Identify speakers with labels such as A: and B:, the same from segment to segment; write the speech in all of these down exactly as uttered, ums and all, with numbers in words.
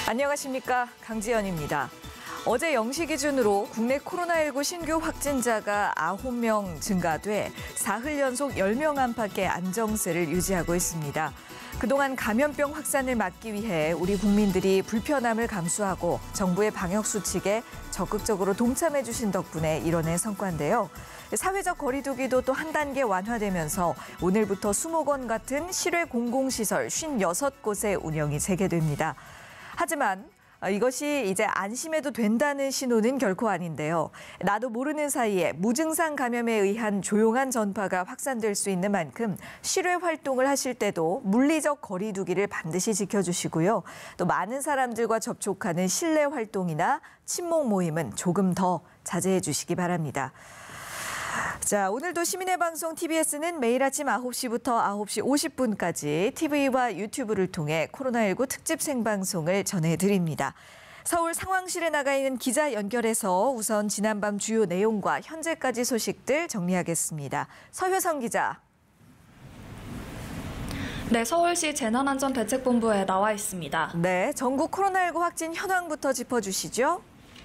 A: 안녕하십니까, 강지연입니다. 어제 영 시 기준으로 국내 코로나십구 신규 확진자가 아홉 명 증가돼 사흘 연속 열 명 안팎의 안정세를 유지하고 있습니다. 그동안 감염병 확산을 막기 위해 우리 국민들이 불편함을 감수하고 정부의 방역 수칙에 적극적으로 동참해 주신 덕분에 이뤄낸 성과인데요. 사회적 거리두기도 또 한 단계 완화되면서 오늘부터 수목원 같은 실외 공공시설 오십육 곳의 운영이 재개됩니다. 하지만 이것이 이제 안심해도 된다는 신호는 결코 아닌데요. 나도 모르는 사이에 무증상 감염에 의한 조용한 전파가 확산될 수 있는 만큼 실외 활동을 하실 때도 물리적 거리두기를 반드시 지켜주시고요. 또 많은 사람들과 접촉하는 실내 활동이나 친목 모임은 조금 더 자제해 주시기 바랍니다. 자, 오늘도 시민의 방송 티비에스는 매일 아침 아홉 시부터 아홉 시 오십 분까지 티비와 유튜브를 통해 코로나십구 특집 생방송을 전해드립니다. 서울 상황실에 나가 있는 기자 연결해서 우선 지난밤 주요 내용과 현재까지 소식들 정리하겠습니다. 서효성 기자.
B: 네, 서울시 재난안전대책본부에 나와 있습니다.
A: 네, 전국 코로나십구 확진 현황부터 짚어주시죠.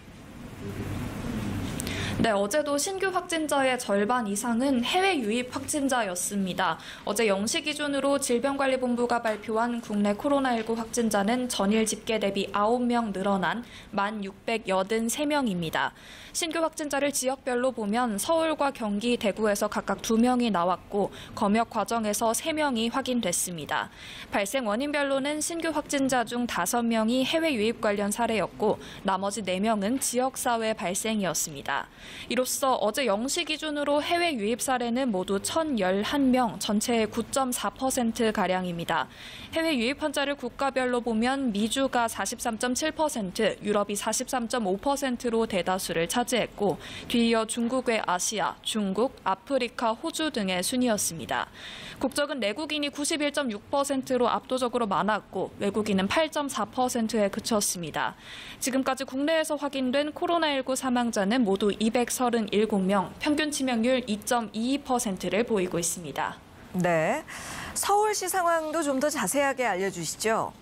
B: 네, 어제도 신규 확진자의 절반 이상은 해외 유입 확진자였습니다. 어제 영 시 기준으로 질병관리본부가 발표한 국내 코로나십구 확진자는 전일 집계 대비 아홉 명 늘어난 만 육백팔십삼 명입니다. 신규 확진자를 지역별로 보면 서울과 경기, 대구에서 각각 두 명이 나왔고 검역 과정에서 세 명이 확인됐습니다. 발생 원인별로는 신규 확진자 중 다섯 명이 해외 유입 관련 사례였고 나머지 네 명은 지역사회 발생이었습니다. 이로써 어제 영 시 기준으로 해외 유입 사례는 모두 천십일 명, 전체의 구 점 사 퍼센트가량입니다. 해외 유입 환자를 국가별로 보면 미주가 사십삼 점 칠 퍼센트, 유럽이 사십삼 점 오 퍼센트로 대다수를 차지했고 뒤이어 중국 외 아시아, 중국, 아프리카, 호주 등의 순이었습니다. 국적은 내국인이 구십일 점 육 퍼센트로 압도적으로 많았고 외국인은 팔 점 사 퍼센트에 그쳤습니다. 지금까지 국내에서 확인된 코로나십구 사망자는 모두 이백삼십칠 명, 평균 치명률 이 점 이이 퍼센트를 보이고 있습니다.
A: 네, 서울시 상황도 좀 더 자세하게 알려주시죠.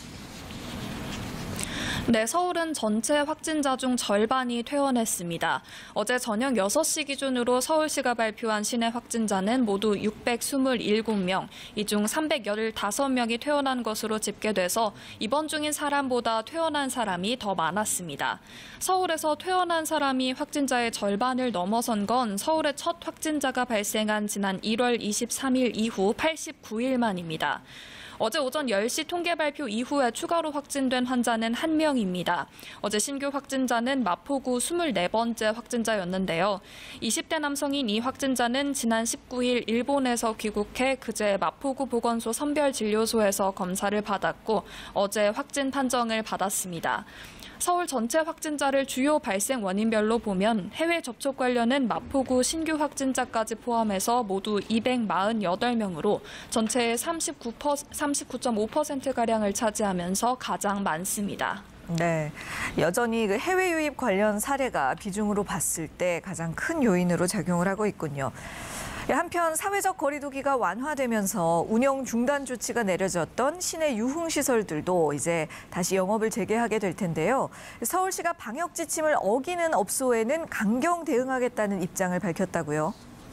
B: 네, 서울은 전체 확진자 중 절반이 퇴원했습니다. 어제 저녁 여섯 시 기준으로 서울시가 발표한 시내 확진자는 모두 육백이십칠 명, 이 중 삼백십오 명이 퇴원한 것으로 집계돼서 입원 중인 사람보다 퇴원한 사람이 더 많았습니다. 서울에서 퇴원한 사람이 확진자의 절반을 넘어선 건 서울의 첫 확진자가 발생한 지난 일월 이십삼일 이후 팔십구 일 만입니다. 어제 오전 열 시 통계 발표 이후에 추가로 확진된 환자는 한 명입니다. 어제 신규 확진자는 마포구 이십사 번째 확진자였는데요. 이십 대 남성인 이 확진자는 지난 십구 일 일본에서 귀국해 그제 마포구 보건소 선별진료소에서 검사를 받았고 어제 확진 판정을 받았습니다. 서울 전체 확진자를 주요 발생 원인별로 보면 해외 접촉 관련은 마포구 신규 확진자까지 포함해서 모두 이백사십팔 명으로 전체의 삼십구 점 오 퍼센트가량을 차지하면서 가장 많습니다.
A: 네, 여전히 그 해외 유입 관련 사례가 비중으로 봤을 때 가장 큰 요인으로 작용을 하고 있군요. 한편 사회적 거리두기가 완화되면서 운영 중단 조치가 내려졌던 시내 유흥시설들도 이제 다시 영업을 재개하게 될 텐데요. 서울시가 방역 지침을 어기는 업소에는 강경 대응하겠다는 입장을 밝혔다고요.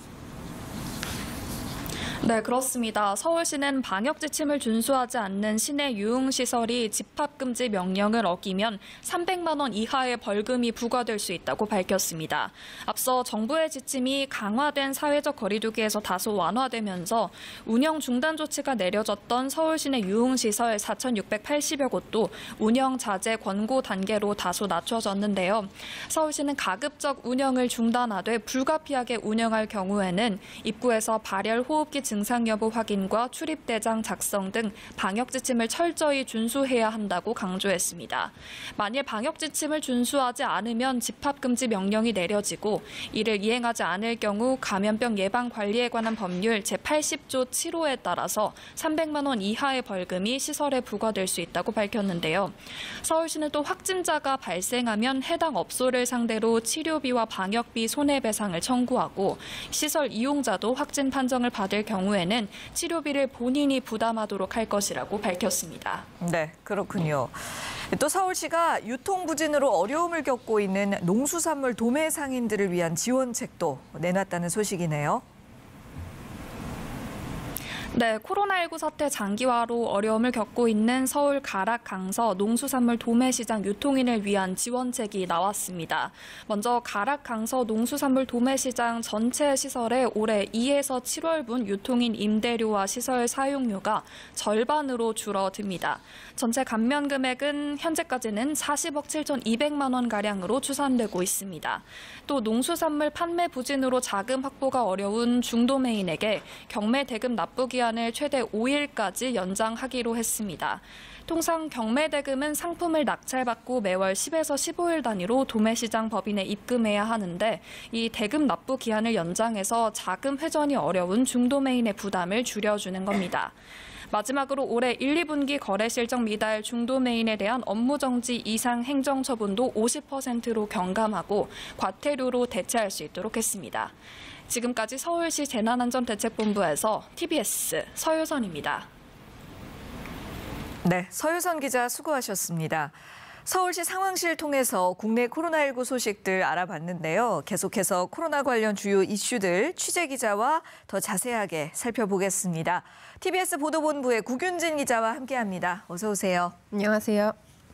B: 네, 그렇습니다. 서울시는 방역 지침을 준수하지 않는 시내 유흥시설이 집합금지 명령을 어기면 삼백만 원 이하의 벌금이 부과될 수 있다고 밝혔습니다. 앞서 정부의 지침이 강화된 사회적 거리두기에서 다소 완화되면서 운영 중단 조치가 내려졌던 서울시 내 유흥시설 사천육백팔십여 곳도 운영 자제 권고 단계로 다소 낮춰졌는데요. 서울시는 가급적 운영을 중단하되 불가피하게 운영할 경우에는 입구에서 발열 호흡기 증상 여부 확인과 출입대장 작성 등 방역 지침을 철저히 준수해야 한다고 강조했습니다. 만일 방역 지침을 준수하지 않으면 집합금지 명령이 내려지고 이를 이행하지 않을 경우 감염병 예방 관리에 관한 법률 제팔십 조 칠 호에 따라서 삼백만 원 이하의 벌금이 시설에 부과될 수 있다고 밝혔는데요. 서울시는 또 확진자가 발생하면 해당 업소를 상대로 치료비와 방역비 손해배상을 청구하고 시설 이용자도 확진 판정을 받을 경우 경우에는 치료비를 본인이 부담하도록 할 것이라고 밝혔습니다.
A: 네, 그렇군요. 또 서울시가 유통부진으로 어려움을 겪고 있는 농수산물 도매 상인들을 위한 지원책도 내놨다는 소식이네요.
B: 네, 코로나십구 사태 장기화로 어려움을 겪고 있는 서울 가락 강서 농수산물 도매시장 유통인을 위한 지원책이 나왔습니다. 먼저 가락 강서 농수산물 도매시장 전체 시설에 올해 이에서 칠월분 유통인 임대료와 시설 사용료가 절반으로 줄어듭니다. 전체 감면 금액은 현재까지는 사십억 칠천이백만 원가량으로 추산되고 있습니다. 또 농수산물 판매 부진으로 자금 확보가 어려운 중도매인에게 경매 대금 납부 기한을 최대 오 일까지 연장하기로 했습니다. 통상 경매 대금은 상품을 낙찰받고 매월 십에서 십오 일 단위로 도매시장 법인에 입금해야 하는데 이 대금 납부 기한을 연장해서 자금 회전이 어려운 중도매인의 부담을 줄여주는 겁니다. 마지막으로 올해 일, 이분기 거래 실적 미달 중도매인에 대한 업무정지 이상 행정처분도 오십 퍼센트로 경감하고 과태료로 대체할 수 있도록 했습니다. 지금까지 서울시 재난안전대책본부에서 티비에스 서유선입니다.
A: 네, 서유선 기자 수고하셨습니다. 서울시 상황실 통해서 국내 코로나십구 소식들 알아봤는데요. 계속해서 코로나 관련 주요 이슈들 취재 기자와 더 자세하게 살펴보겠습니다. 티비에스 보도본부의 구균진 기자와 함께합니다. 어서 오세요.
C: 안녕하세요.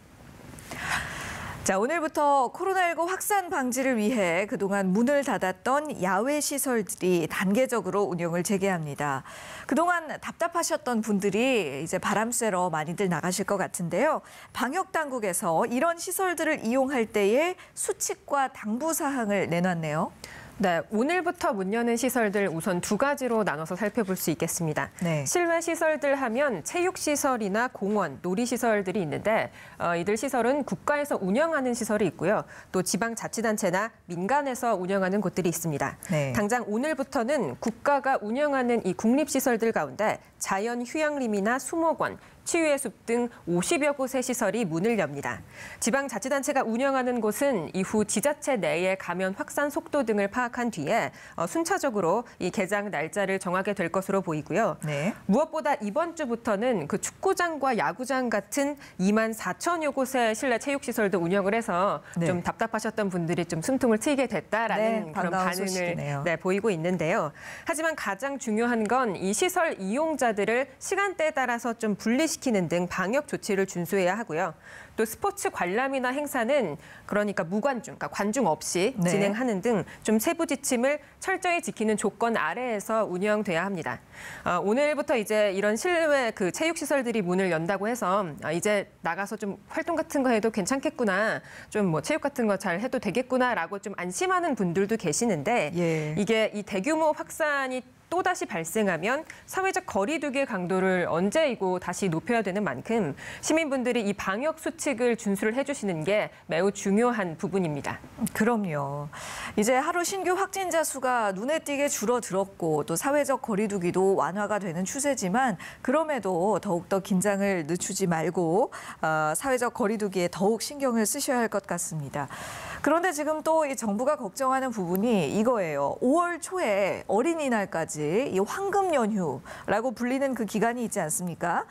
A: 자, 오늘부터 코로나십구 확산 방지를 위해 그동안 문을 닫았던 야외 시설들이 단계적으로 운영을 재개합니다. 그동안 답답하셨던 분들이 이제 바람 쐬러 많이들 나가실 것 같은데요. 방역 당국에서 이런 시설들을 이용할 때의 수칙과 당부 사항을 내놨네요.
C: 네, 오늘부터 문 여는 시설들 우선 두 가지로 나눠서 살펴볼 수 있겠습니다.
A: 네.
C: 실외 시설들 하면 체육시설이나 공원, 놀이시설들이 있는데 어, 이들 시설은 국가에서 운영하는 시설이 있고요. 또 지방자치단체나 민간에서 운영하는 곳들이 있습니다.
A: 네.
C: 당장 오늘부터는 국가가 운영하는 이 국립시설들 가운데 자연휴양림이나 수목원, 치유의 숲 등 오십여 곳의 시설이 문을 엽니다. 지방자치단체가 운영하는 곳은 이후 지자체 내의 감염 확산 속도 등을 파악한 뒤에 순차적으로 이 개장 날짜를 정하게 될 것으로 보이고요.
A: 네.
C: 무엇보다 이번 주부터는 그 축구장과 야구장 같은 이만 사천여 곳의 실내 체육시설도 운영을 해서
A: 네.
C: 좀 답답하셨던 분들이 좀 숨통을 트이게 됐다라는
A: 네,
C: 그런
A: 반가운
C: 반응을
A: 소식이네요.
C: 네, 보이고 있는데요. 하지만 가장 중요한 건 이 시설 이용자들을 시간대에 따라서 좀 분리시키는 등 방역 조치를 준수해야 하고요. 또 스포츠 관람이나 행사는 그러니까 무관중, 그러니까 관중 없이
A: 네.
C: 진행하는 등 좀 세부 지침을 철저히 지키는 조건 아래에서 운영돼야 합니다. 어, 오늘부터 이제 이런 실외 그 체육시설들이 문을 연다고 해서 아, 이제 나가서 좀 활동 같은 거 해도 괜찮겠구나, 좀 뭐 체육 같은 거 잘 해도 되겠구나라고 좀 안심하는 분들도 계시는데
A: 예.
C: 이게 이 대규모 확산이 또다시 발생하면 사회적 거리 두기 강도를 언제이고 다시 높여야 되는 만큼 시민분들이 이 방역 수칙을 준수를 해주시는 게 매우 중요한 부분입니다.
A: 그럼요. 이제 하루 신규 확진자 수가 눈에 띄게 줄어들었고 또 사회적 거리 두기도 완화가 되는 추세지만 그럼에도 더욱더 긴장을 늦추지 말고 어, 사회적 거리 두기에 더욱 신경을 쓰셔야 할 것 같습니다. 그런데 지금 또 이 정부가 걱정하는 부분이 이거예요. 오월 초에 어린이날까지 이 황금 연휴라고 불리는 그 기간이 있지 않습니까?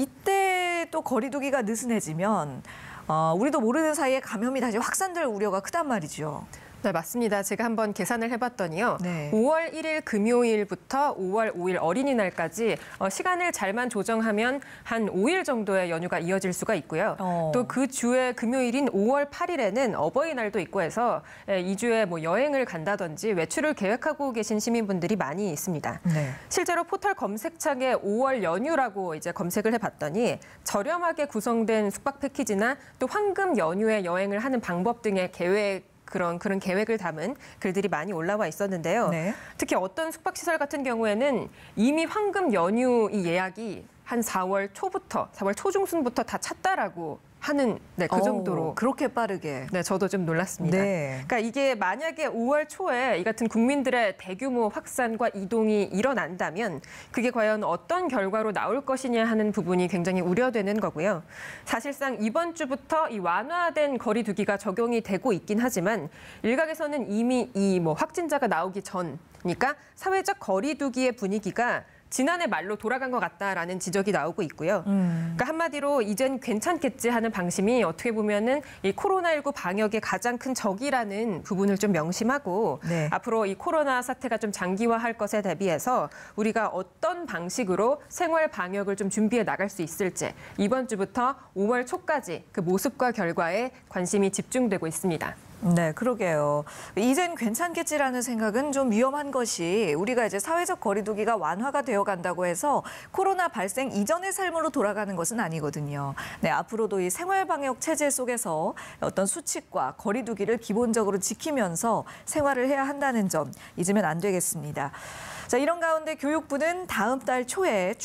A: 이때 또 거리 두기가 느슨해지면 어, 우리도 모르는 사이에 감염이 다시 확산될 우려가 크단 말이죠.
C: 네, 맞습니다. 제가 한번 계산을 해봤더니요.
A: 네.
C: 오월 일일 금요일부터 오월 오일 어린이날까지 어, 시간을 잘만 조정하면 한 오 일 정도의 연휴가 이어질 수가 있고요.
A: 어.
C: 또 그 주의 금요일인 오월 팔일에는 어버이날도 있고 해서 예, 이 주에 뭐 여행을 간다든지 외출을 계획하고 계신 시민분들이 많이 있습니다.
A: 네.
C: 실제로 포털 검색창에 오월 연휴라고 이제 검색을 해봤더니 저렴하게 구성된 숙박 패키지나 또 황금 연휴에 여행을 하는 방법 등의 계획 그런 그런 계획을 담은 글들이 많이 올라와 있었는데요.
A: 네.
C: 특히 어떤 숙박시설 같은 경우에는 이미 황금 연휴 이 예약이 한 사월 초부터, 사월 초중순부터 다 찼다라고 하는 네, 그 정도로.
A: 오, 그렇게 빠르게.
C: 네, 저도 좀 놀랐습니다.
A: 네.
C: 그러니까 이게 만약에 오월 초에 이 같은 국민들의 대규모 확산과 이동이 일어난다면 그게 과연 어떤 결과로 나올 것이냐 하는 부분이 굉장히 우려되는 거고요. 사실상 이번 주부터 이 완화된 거리 두기가 적용이 되고 있긴 하지만 일각에서는 이미 이 뭐 확진자가 나오기 전, 그러니까 사회적 거리 두기의 분위기가 지난해 말로 돌아간 것 같다라는 지적이 나오고 있고요. 음. 그러니까 한마디로 이젠 괜찮겠지 하는 방심이 어떻게 보면은 이 코로나십구 방역의 가장 큰 적이라는 부분을 좀 명심하고 네. 앞으로 이 코로나 사태가 좀 장기화할 것에 대비해서 우리가 어떤 방식으로 생활 방역을 좀 준비해 나갈 수 있을지 이번 주부터 오월 초까지 그 모습과 결과에 관심이 집중되고 있습니다.
A: 네, 그러게요. 이젠 괜찮겠지라는 생각은 좀 위험한 것이 우리가 이제 사회적 거리두기가 완화가 되어 간다고 해서 코로나 발생 이전의 삶으로 돌아가는 것은 아니거든요. 네, 앞으로도 이 생활 방역 체제 속에서 어떤 수칙과 거리두기를 기본적으로 지키면서 생활을 해야 한다는 점 잊으면 안 되겠습니다. 자, 이런 가운데 교육부는 다음 달 초에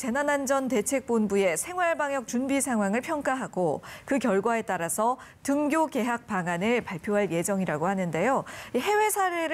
A: 중앙재난안전대책본부의 생활방역 준비 상황을 평가하고 그 결과에 따라서 등교 개학 방안을 발표할 예정이라고 하는데요. 해외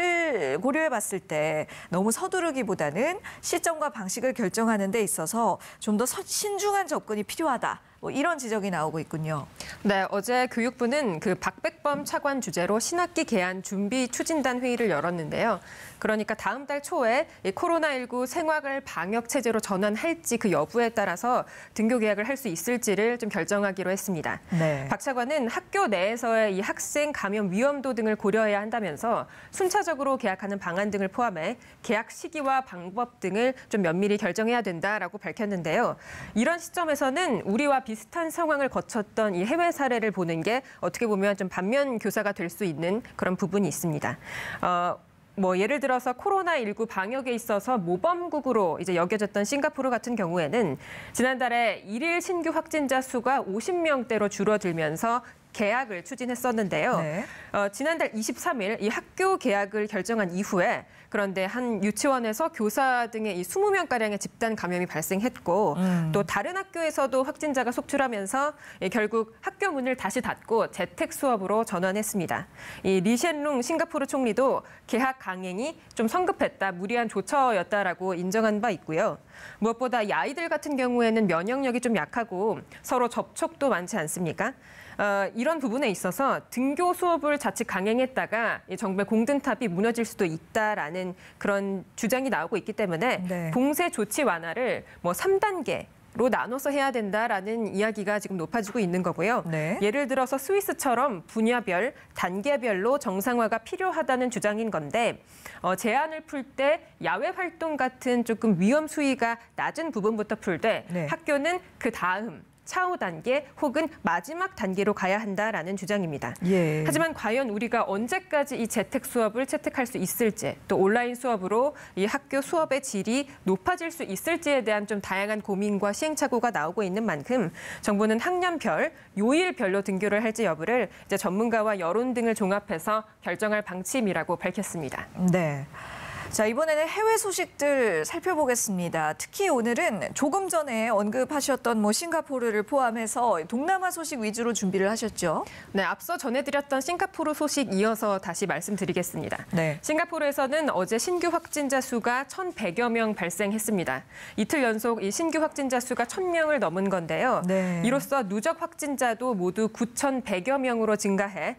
A: 사례를 고려해 봤을 때 너무 서두르기보다는 시점과 방식을 결정하는 데 있어서 좀 더 신중한 접근이 필요하다. 뭐 이런 지적이 나오고 있군요.
C: 네, 어제 교육부는 그 박백범 차관 주재로 신학기 개안 준비 추진단 회의를 열었는데요. 그러니까 다음 달 초에 이 코로나십구 생활 방역 체제로 전환할지 그 여부에 따라서 등교 개학을 할 수 있을지를 좀 결정하기로 했습니다. 네. 박 차관은 학교 내에서의 이 학생 감염 위험도 등을 고려해야 한다면서 순차적으로 개학하는 방안 등을 포함해 개학 시기와 방법 등을 좀 면밀히 결정해야 된다라고 밝혔는데요. 이런 시점에서는 우리와 비슷한 상황을 거쳤던 이 해외 사례를 보는 게 어떻게 보면 좀 반면 교사가 될 수 있는 그런 부분이 있습니다. 어, 뭐 예를 들어서 코로나십구 방역에 있어서 모범국으로 이제 여겨졌던 싱가포르 같은 경우에는 지난달에 일일 신규 확진자 수가 오십 명대로 줄어들면서 개학을 추진했었는데요. 네. 어, 지난달 이십삼 일 이 학교 개학을 결정한 이후에 그런데 한 유치원에서 교사 등의 이 이십 명가량의 집단 감염이 발생했고 음. 또 다른 학교에서도 확진자가 속출하면서 예, 결국 학교 문을 다시 닫고 재택 수업으로 전환했습니다. 이 리셴룽 싱가포르 총리도 개학 강행이 좀 성급했다, 무리한 조처였다라고 인정한 바 있고요. 무엇보다 이 아이들 같은 경우에는 면역력이 좀 약하고 서로 접촉도 많지 않습니까? 어, 이런 부분에 있어서 등교 수업을 자칫 강행했다가 정부의 공든탑이 무너질 수도 있다라는 그런 주장이 나오고 있기 때문에 네. 봉쇄 조치 완화를 뭐 삼 단계로 나눠서 해야 된다라는 이야기가 지금 높아지고 있는 거고요. 네. 예를 들어서 스위스처럼 분야별, 단계별로 정상화가 필요하다는 주장인 건데 어, 제한을 풀 때 야외 활동 같은 조금 위험 수위가 낮은 부분부터 풀되 네. 학교는 그 다음 차후 단계 혹은 마지막 단계로 가야 한다라는 주장입니다. 예. 하지만 과연 우리가 언제까지 이 재택 수업을 채택할 수 있을지 또 온라인 수업으로 이 학교 수업의 질이 높아질 수 있을지에 대한 좀 다양한 고민과 시행착오가 나오고 있는 만큼 정부는 학년별, 요일별로 등교를 할지 여부를 이제 전문가와 여론 등을 종합해서 결정할 방침이라고 밝혔습니다.
A: 네. 자, 이번에는 해외 소식들 살펴보겠습니다. 특히 오늘은 조금 전에 언급하셨던 뭐 싱가포르를 포함해서 동남아 소식 위주로 준비를 하셨죠?
C: 네, 앞서 전해드렸던 싱가포르 소식 이어서 다시 말씀드리겠습니다. 네. 싱가포르에서는 어제 신규 확진자 수가 천백여 명 발생했습니다. 이틀 연속 이 신규 확진자 수가 천 명을 넘은 건데요. 네. 이로써 누적 확진자도 모두 구천백여 명으로 증가해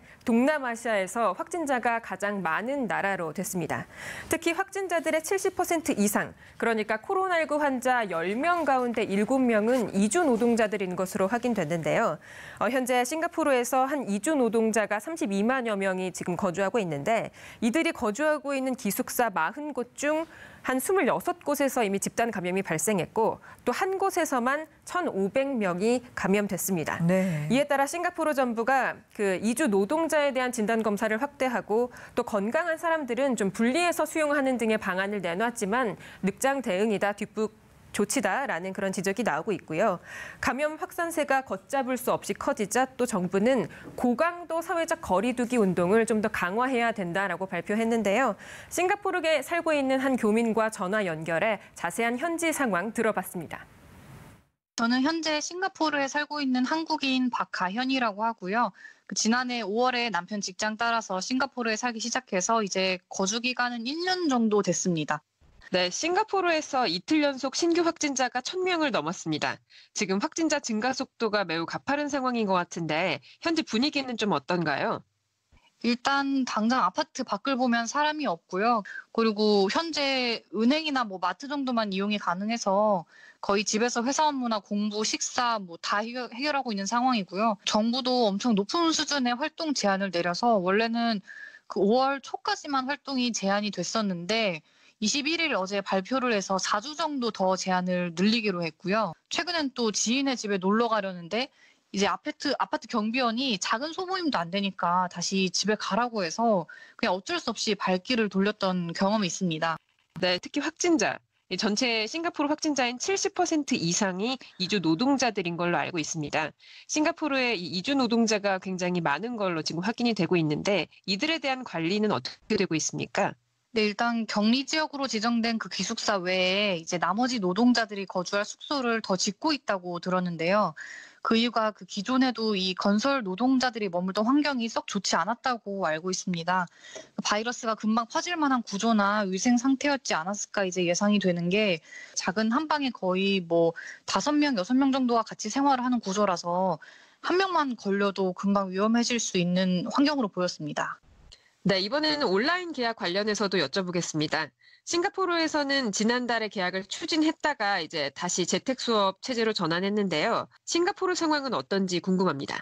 C: 동남아시아에서 확진자가 가장 많은 나라로 됐습니다. 특히 확진자들의 칠십 퍼센트 이상, 그러니까 코로나십구 환자 열 명 가운데 일곱 명은 이주 노동자들인 것으로 확인됐는데요. 어, 현재 싱가포르에서 한 이주 노동자가 삼십이만여 명이 지금 거주하고 있는데 이들이 거주하고 있는 기숙사 사십 곳 중 한 이십육 곳에서 이미 집단 감염이 발생했고 또 한 곳에서만 천오백 명이 감염됐습니다. 네. 이에 따라 싱가포르 정부가 그 이주 노동자에 대한 진단 검사를 확대하고 또 건강한 사람들은 좀 분리해서 수용하는 등의 방안을 내놨지만 늑장 대응이다, 뒷북 조치다라는 그런 지적이 나오고 있고요. 감염 확산세가 걷잡을 수 없이 커지자 또 정부는 고강도 사회적 거리두기 운동을 좀 더 강화해야 된다라고 발표했는데요. 싱가포르에 살고 있는 한 교민과 전화 연결해 자세한 현지 상황 들어봤습니다.
D: 저는 현재 싱가포르에 살고 있는 한국인 박가현이라고 하고요. 지난해 오월에 남편 직장 따라서 싱가포르에 살기 시작해서 이제 거주 기간은 일 년 정도 됐습니다.
C: 네, 싱가포르에서 이틀 연속 신규 확진자가 천 명을 넘었습니다. 지금 확진자 증가 속도가 매우 가파른 상황인 것 같은데 현재 분위기는 좀 어떤가요?
D: 일단 당장 아파트 밖을 보면 사람이 없고요. 그리고 현재 은행이나 뭐 마트 정도만 이용이 가능해서 거의 집에서 회사 업무나 공부, 식사 뭐 다 해결, 해결하고 있는 상황이고요. 정부도 엄청 높은 수준의 활동 제한을 내려서 원래는 그 오월 초까지만 활동이 제한이 됐었는데 이십일 일 어제 발표를 해서 사 주 정도 더 제한을 늘리기로 했고요. 최근엔 또 지인의 집에 놀러 가려는데 이제 아파트, 아파트 경비원이 작은 소모임도 안 되니까 다시 집에 가라고 해서 그냥 어쩔 수 없이 발길을 돌렸던 경험이 있습니다.
C: 네, 특히 확진자. 이 전체 싱가포르 확진자인 칠십 퍼센트 이상이 이주 노동자들인 걸로 알고 있습니다. 싱가포르의 이 이주 노동자가 굉장히 많은 걸로 지금 확인이 되고 있는데 이들에 대한 관리는 어떻게 되고 있습니까?
D: 네, 일단 격리 지역으로 지정된 그 기숙사 외에 이제 나머지 노동자들이 거주할 숙소를 더 짓고 있다고 들었는데요. 그 이유가 그 기존에도 이 건설 노동자들이 머물던 환경이 썩 좋지 않았다고 알고 있습니다. 바이러스가 금방 퍼질 만한 구조나 위생 상태였지 않았을까 이제 예상이 되는 게 작은 한 방에 거의 뭐 다섯 명, 여섯 명 정도가 같이 생활을 하는 구조라서 한 명만 걸려도 금방 위험해질 수 있는 환경으로 보였습니다.
C: 네, 이번에는 온라인 계약 관련해서도 여쭤보겠습니다. 싱가포르에서는 지난달에 계약을 추진했다가 이제 다시 재택 수업 체제로 전환했는데요. 싱가포르 상황은 어떤지 궁금합니다.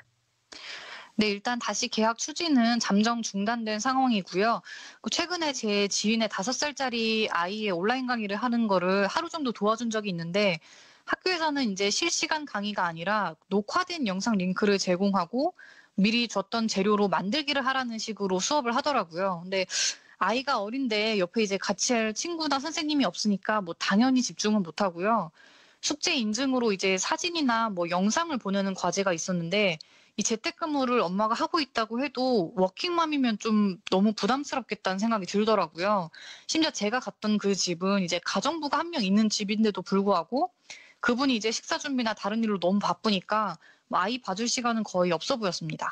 D: 네, 일단 다시 계약 추진은 잠정 중단된 상황이고요. 최근에 제 지인의 다섯 살짜리 아이의 온라인 강의를 하는 거를 하루 정도 도와준 적이 있는데 학교에서는 이제 실시간 강의가 아니라 녹화된 영상 링크를 제공하고 미리 줬던 재료로 만들기를 하라는 식으로 수업을 하더라고요. 근데 아이가 어린데 옆에 이제 같이 할 친구나 선생님이 없으니까 뭐 당연히 집중은 못 하고요. 숙제 인증으로 이제 사진이나 뭐 영상을 보내는 과제가 있었는데 이 재택근무를 엄마가 하고 있다고 해도 워킹맘이면 좀 너무 부담스럽겠다는 생각이 들더라고요. 심지어 제가 갔던 그 집은 이제 가정부가 한 명 있는 집인데도 불구하고 그분이 이제 식사 준비나 다른 일로 너무 바쁘니까 아이 봐줄 시간은 거의 없어 보였습니다.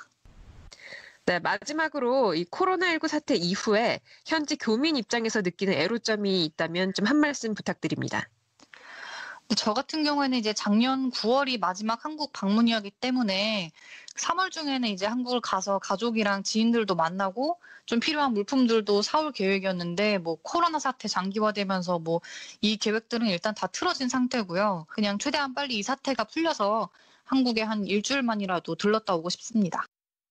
C: 네, 마지막으로 이 코로나십구 사태 이후에 현지 교민 입장에서 느끼는 애로점이 있다면 좀 한 말씀 부탁드립니다.
D: 저 같은 경우에는 이제 작년 구월이 마지막 한국 방문이었기 때문에 삼월 중에는 이제 한국을 가서 가족이랑 지인들도 만나고 좀 필요한 물품들도 사올 계획이었는데 뭐 코로나 사태 장기화되면서 뭐 이 계획들은 일단 다 틀어진 상태고요. 그냥 최대한 빨리 이 사태가 풀려서 한국에 한 일주일만이라도 들렀다 오고 싶습니다.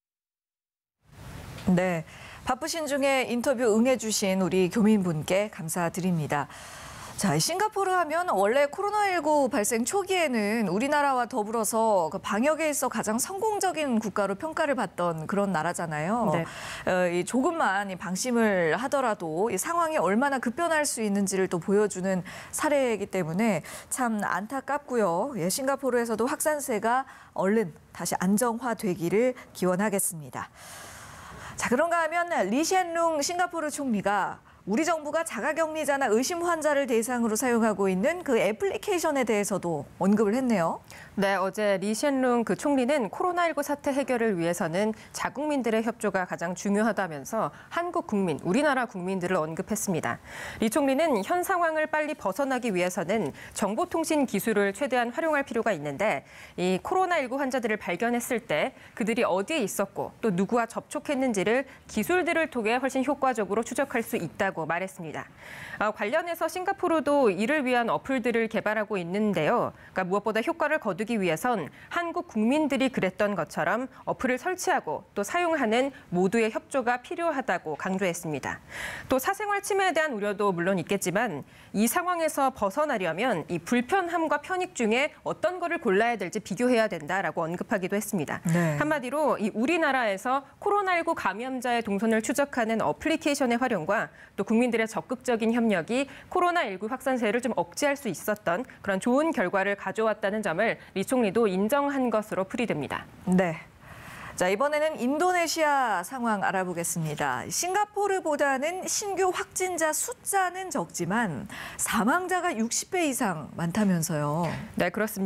A: 네, 바쁘신 중에 인터뷰 응해주신 우리 교민분께 감사드립니다. 자, 싱가포르 하면 원래 코로나십구 발생 초기에는 우리나라와 더불어서 그 방역에 있어 가장 성공적인 국가로 평가를 받던 그런 나라잖아요. 네. 어, 이 조금만 이 방심을 하더라도 이 상황이 얼마나 급변할 수 있는지를 또 보여주는 사례이기 때문에 참 안타깝고요. 예, 싱가포르에서도 확산세가 얼른 다시 안정화되기를 기원하겠습니다. 자, 그런가 하면 리셴룽 싱가포르 총리가 우리 정부가 자가격리자나 의심 환자를 대상으로 사용하고 있는 그 애플리케이션에 대해서도 언급을 했네요.
C: 네, 어제 리셴룽 그 총리는 코로나십구 사태 해결을 위해서는 자국민들의 협조가 가장 중요하다면서 한국 국민, 우리나라 국민들을 언급했습니다. 리 총리는 현 상황을 빨리 벗어나기 위해서는 정보통신 기술을 최대한 활용할 필요가 있는데 이 코로나십구 환자들을 발견했을 때 그들이 어디에 있었고 또 누구와 접촉했는지를 기술들을 통해 훨씬 효과적으로 추적할 수 있다고 말했습니다. 어, 관련해서 싱가포르도 이를 위한 어플들을 개발하고 있는데요. 그러니까 무엇보다 효과를 거두기 위해선 한국 국민들이 그랬던 것처럼 어플을 설치하고 또 사용하는 모두의 협조가 필요하다고 강조했습니다. 또 사생활 침해에 대한 우려도 물론 있겠지만 이 상황에서 벗어나려면 이 불편함과 편익 중에 어떤 거를 골라야 될지 비교해야 된다라고 언급하기도 했습니다. 네. 한마디로 이 우리나라에서 코로나십구 감염자의 동선을 추적하는 어플리케이션의 활용과 또 국민들의 적극적인 협력이 코로나십구 확산세를 좀 억제할 수 있었던 그런 좋은 결과를 가져왔다는 점을 리 총리도 인정한 것으로 풀이됩니다.
A: 네. 자, 이번에는 인도네시아 상황 알아보겠습니다. 싱가포르보다는 신규 확진자 숫자는 적지만 사망자가 육십 배 이상 많다면서요.
C: 네, 그렇습니다.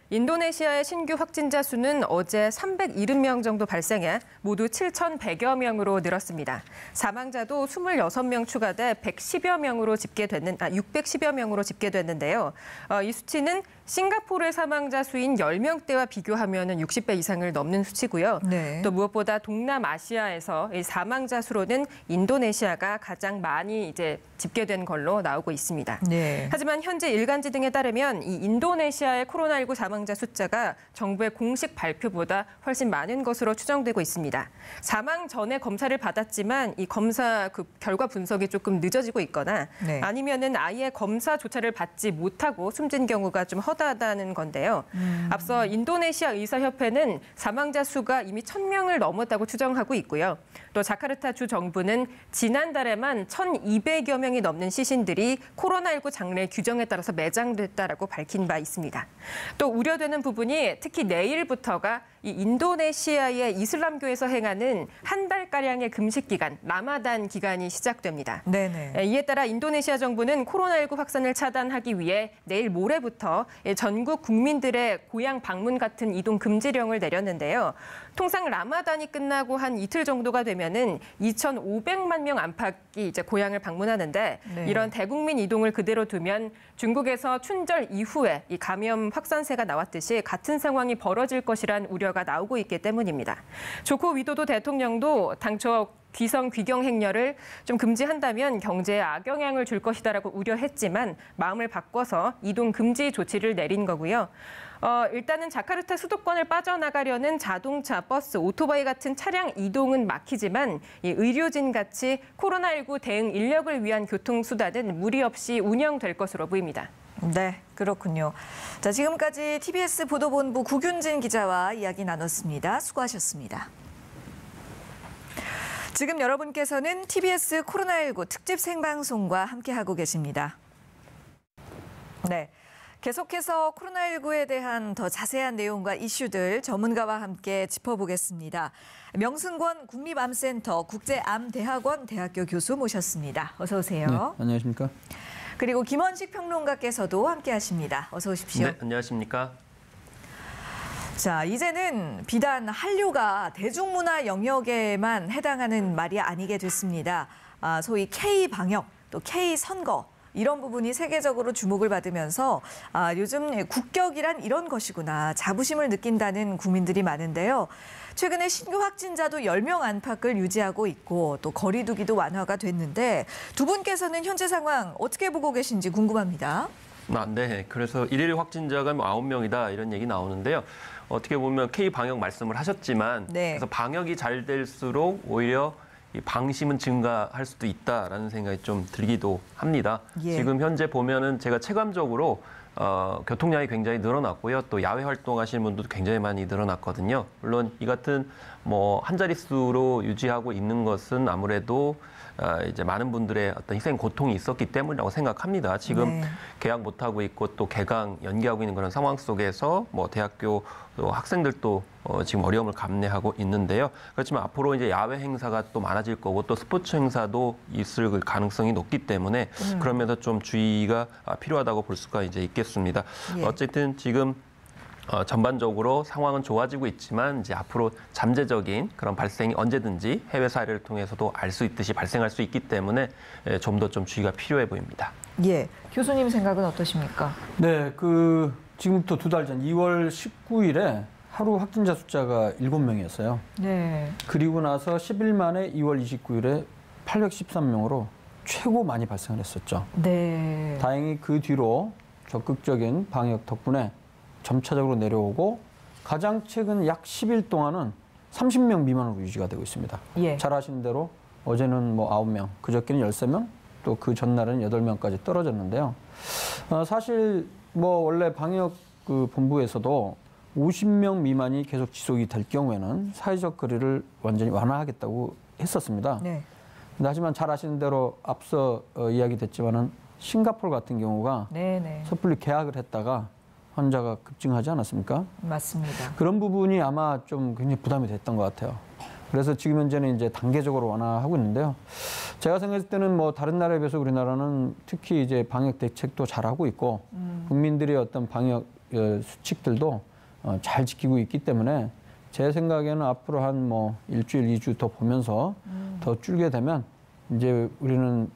C: 인도네시아의 신규 확진자 수는 어제 삼백칠십 명 정도 발생해 모두 칠천백여 명으로 늘었습니다. 사망자도 이십육 명 추가돼 백십여 명으로 집계됐는, 아, 육백십여 명으로 집계됐는데요. 어, 이 수치는 싱가포르의 사망자 수인 열 명대와 비교하면 육십 배 이상을 넘는 수치고요.
A: 네.
C: 또 무엇보다 동남아시아에서 이 사망자 수로는 인도네시아가 가장 많이 이제 집계된 걸로 나오고 있습니다.
A: 네.
C: 하지만 현재 일간지 등에 따르면 이 인도네시아의 코로나십구 사망자 숫자가 정부의 공식 발표보다 훨씬 많은 것으로 추정되고 있습니다. 사망 전에 검사를 받았지만 이 검사 그 결과 분석이 조금 늦어지고 있거나
A: 네.
C: 아니면은 아예 검사조차를 받지 못하고 숨진 경우가 좀 허다하다는 건데요.
A: 음.
C: 앞서 인도네시아 의사협회는 사망자 수가 이미 천 명을 넘었다고 추정하고 있고요. 또 자카르타 주 정부는 지난달에만 천이백여 명이 넘는 시신들이 코로나십구 장례 규정에 따라서 매장됐다라고 밝힌 바 있습니다. 또 우려되는 부분이 특히 내일부터가 이 인도네시아의 이슬람교에서 행하는 한 달가량의 금식 기간, 라마단 기간이 시작됩니다.
A: 네네.
C: 이에 따라 인도네시아 정부는 코로나십구 확산을 차단하기 위해 내일 모레부터 전국 국민들의 고향 방문 같은 이동 금지령을 내렸는데요. 통상 라마단이 끝나고 한 이틀 정도가 되면은 이천오백만 명 안팎이 이제 고향을 방문하는데
A: 네.
C: 이런 대국민 이동을 그대로 두면 중국에서 춘절 이후에 이 감염 확산세가 나왔듯이 같은 상황이 벌어질 것이란 우려가 나오고 있기 때문입니다. 조코 위도도 대통령도 당초 귀성 귀경 행렬을 좀 금지한다면 경제에 악영향을 줄 것이다라고 우려했지만 마음을 바꿔서 이동 금지 조치를 내린 거고요. 어, 일단은 자카르타 수도권을 빠져나가려는 자동차, 버스, 오토바이 같은 차량 이동은 막히지만 이 의료진 같이 코로나십구 대응 인력을 위한 교통수단은 무리 없이 운영될 것으로 보입니다.
A: 네, 그렇군요. 자, 지금까지 티비에스 보도본부 구균진 기자와 이야기 나눴습니다. 수고하셨습니다. 지금 여러분께서는 티비에스 코로나십구 특집 생방송과 함께하고 계십니다. 네. 계속해서 코로나십구에 대한 더 자세한 내용과 이슈들 전문가와 함께 짚어보겠습니다. 명승권 국립암센터 국제암대학원 대학교 교수 모셨습니다. 어서 오세요.
E: 네, 안녕하십니까.
A: 그리고 김원식 평론가께서도 함께하십니다. 어서 오십시오.
F: 네, 안녕하십니까.
A: 자, 이제는 비단 한류가 대중문화 영역에만 해당하는 말이 아니게 됐습니다. 아, 소위 K-방역, 또 K-선거. 이런 부분이 세계적으로 주목을 받으면서 아, 요즘 국격이란 이런 것이구나 자부심을 느낀다는 국민들이 많은데요. 최근에 신규 확진자도 열 명 안팎을 유지하고 있고 또 거리 두기도 완화가 됐는데 두 분께서는 현재 상황 어떻게 보고 계신지 궁금합니다.
F: 아, 네, 그래서 일일 확진자가 뭐 아홉 명이다 이런 얘기 나오는데요. 어떻게 보면 K-방역 말씀을 하셨지만
A: 네.
F: 그래서 방역이 잘 될수록 오히려 이 방심은 증가할 수도 있다라는 생각이 좀 들기도 합니다.
A: 예.
F: 지금 현재 보면은 제가 체감적으로 어, 교통량이 굉장히 늘어났고요. 또 야외 활동하시는 분들도 굉장히 많이 늘어났거든요. 물론 이 같은 뭐 한 자릿수로 유지하고 있는 것은 아무래도 어, 이제 많은 분들의 어떤 희생 고통이 있었기 때문이라고 생각합니다. 지금
A: 네.
F: 개학 못 하고 있고 또 개강 연기하고 있는 그런 상황 속에서 뭐 대학교 또 학생들도 어, 지금 어려움을 감내하고 있는데요. 그렇지만 앞으로 이제 야외 행사가 또 많아질 거고 또 스포츠 행사도 있을 가능성이 높기 때문에
A: 음.
F: 그러면서 좀 주의가 필요하다고 볼 수가 이제 있겠습니다.
A: 예.
F: 어쨌든 지금 어, 전반적으로 상황은 좋아지고 있지만 이제 앞으로 잠재적인 그런 발생이 언제든지 해외 사례를 통해서도 알 수 있듯이 발생할 수 있기 때문에 좀 더 좀 주의가 필요해 보입니다.
A: 예, 교수님 생각은 어떠십니까?
E: 네, 그 지금부터 두 달 전 이월 십구일에 하루 확진자 숫자가 일곱 명이었어요.
A: 네.
E: 그리고 나서 십 일 만에 이월 이십구일에 팔백십삼 명으로 최고 많이 발생을 했었죠.
A: 네.
E: 다행히 그 뒤로 적극적인 방역 덕분에 점차적으로 내려오고 가장 최근 약 십 일 동안은 삼십 명 미만으로 유지가 되고 있습니다.
A: 예.
E: 잘 아시는 대로 어제는 뭐 아홉 명, 그저께는 열세 명, 또 그 전날은 여덟 명까지 떨어졌는데요. 어, 사실 뭐 원래 방역 그 본부에서도 오십 명 미만이 계속 지속이 될 경우에는 사회적 거리를 완전히 완화하겠다고 했었습니다.
A: 네.
E: 근데 하지만 잘 아시는 대로 앞서 어, 이야기됐지만은 싱가포르 같은 경우가
A: 네네.
E: 섣불리 개학을 했다가 환자가 급증하지 않았습니까?
A: 맞습니다.
E: 그런 부분이 아마 좀 굉장히 부담이 됐던 것 같아요. 그래서 지금 현재는 이제 단계적으로 완화하고 있는데요. 제가 생각했을 때는 뭐 다른 나라에 비해서 우리나라는 특히 이제 방역 대책도 잘하고 있고 음. 국민들의 어떤 방역 수칙들도 잘 지키고 있기 때문에 제 생각에는 앞으로 한 뭐 일주일, 이주 더 보면서 음. 더 줄게 되면 이제 우리는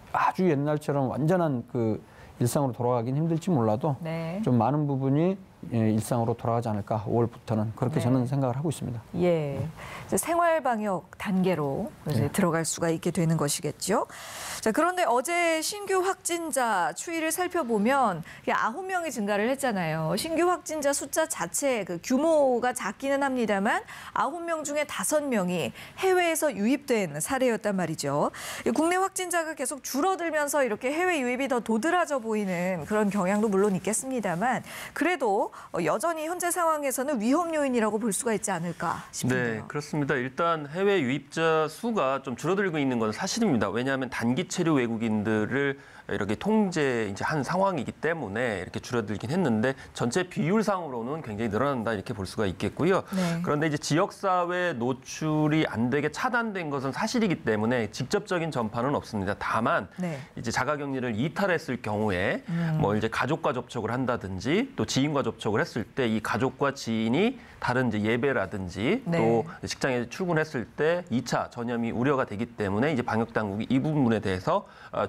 E: 아주 옛날처럼 완전한 그 일상으로 돌아가긴 힘들지 몰라도 네. 좀 많은 부분이 일상으로 돌아가지 않을까, 오월부터는 그렇게 네. 저는 생각을 하고 있습니다.
A: 예, 이제 생활 방역 단계로 이제 네. 들어갈 수가 있게 되는 것이겠죠. 자, 그런데 어제 신규 확진자 추이를 살펴보면 아홉 명이 증가를 했잖아요. 신규 확진자 숫자 자체 그 규모가 작기는 합니다만 아홉 명 중에 다섯 명이 해외에서 유입된 사례였단 말이죠. 국내 확진자가 계속 줄어들면서 이렇게 해외 유입이 더 도드라져 보이는 그런 경향도 물론 있겠습니다만 그래도 여전히 현재 상황에서는 위험 요인이라고 볼 수가 있지 않을까 싶은데요.
F: 네, 그렇습니다. 일단 해외 유입자 수가 좀 줄어들고 있는 건 사실입니다. 왜냐하면 단기 체류 외국인들을 이렇게 통제 이제 한 상황이기 때문에 이렇게 줄어들긴 했는데 전체 비율상으로는 굉장히 늘어난다 이렇게 볼 수가 있겠고요. 네. 그런데 이제 지역사회 노출이 안 되게 차단된 것은 사실이기 때문에 직접적인 전파는 없습니다. 다만 네. 이제 자가격리를 이탈했을 경우에 음. 뭐 이제 가족과 접촉을 한다든지 또 지인과 접촉을 했을 때 이 가족과 지인이 다른 이제 예배라든지 네. 또 직장에 출근했을 때 이 차 전염이 우려가 되기 때문에 이제 방역 당국이 이 부분에 대해서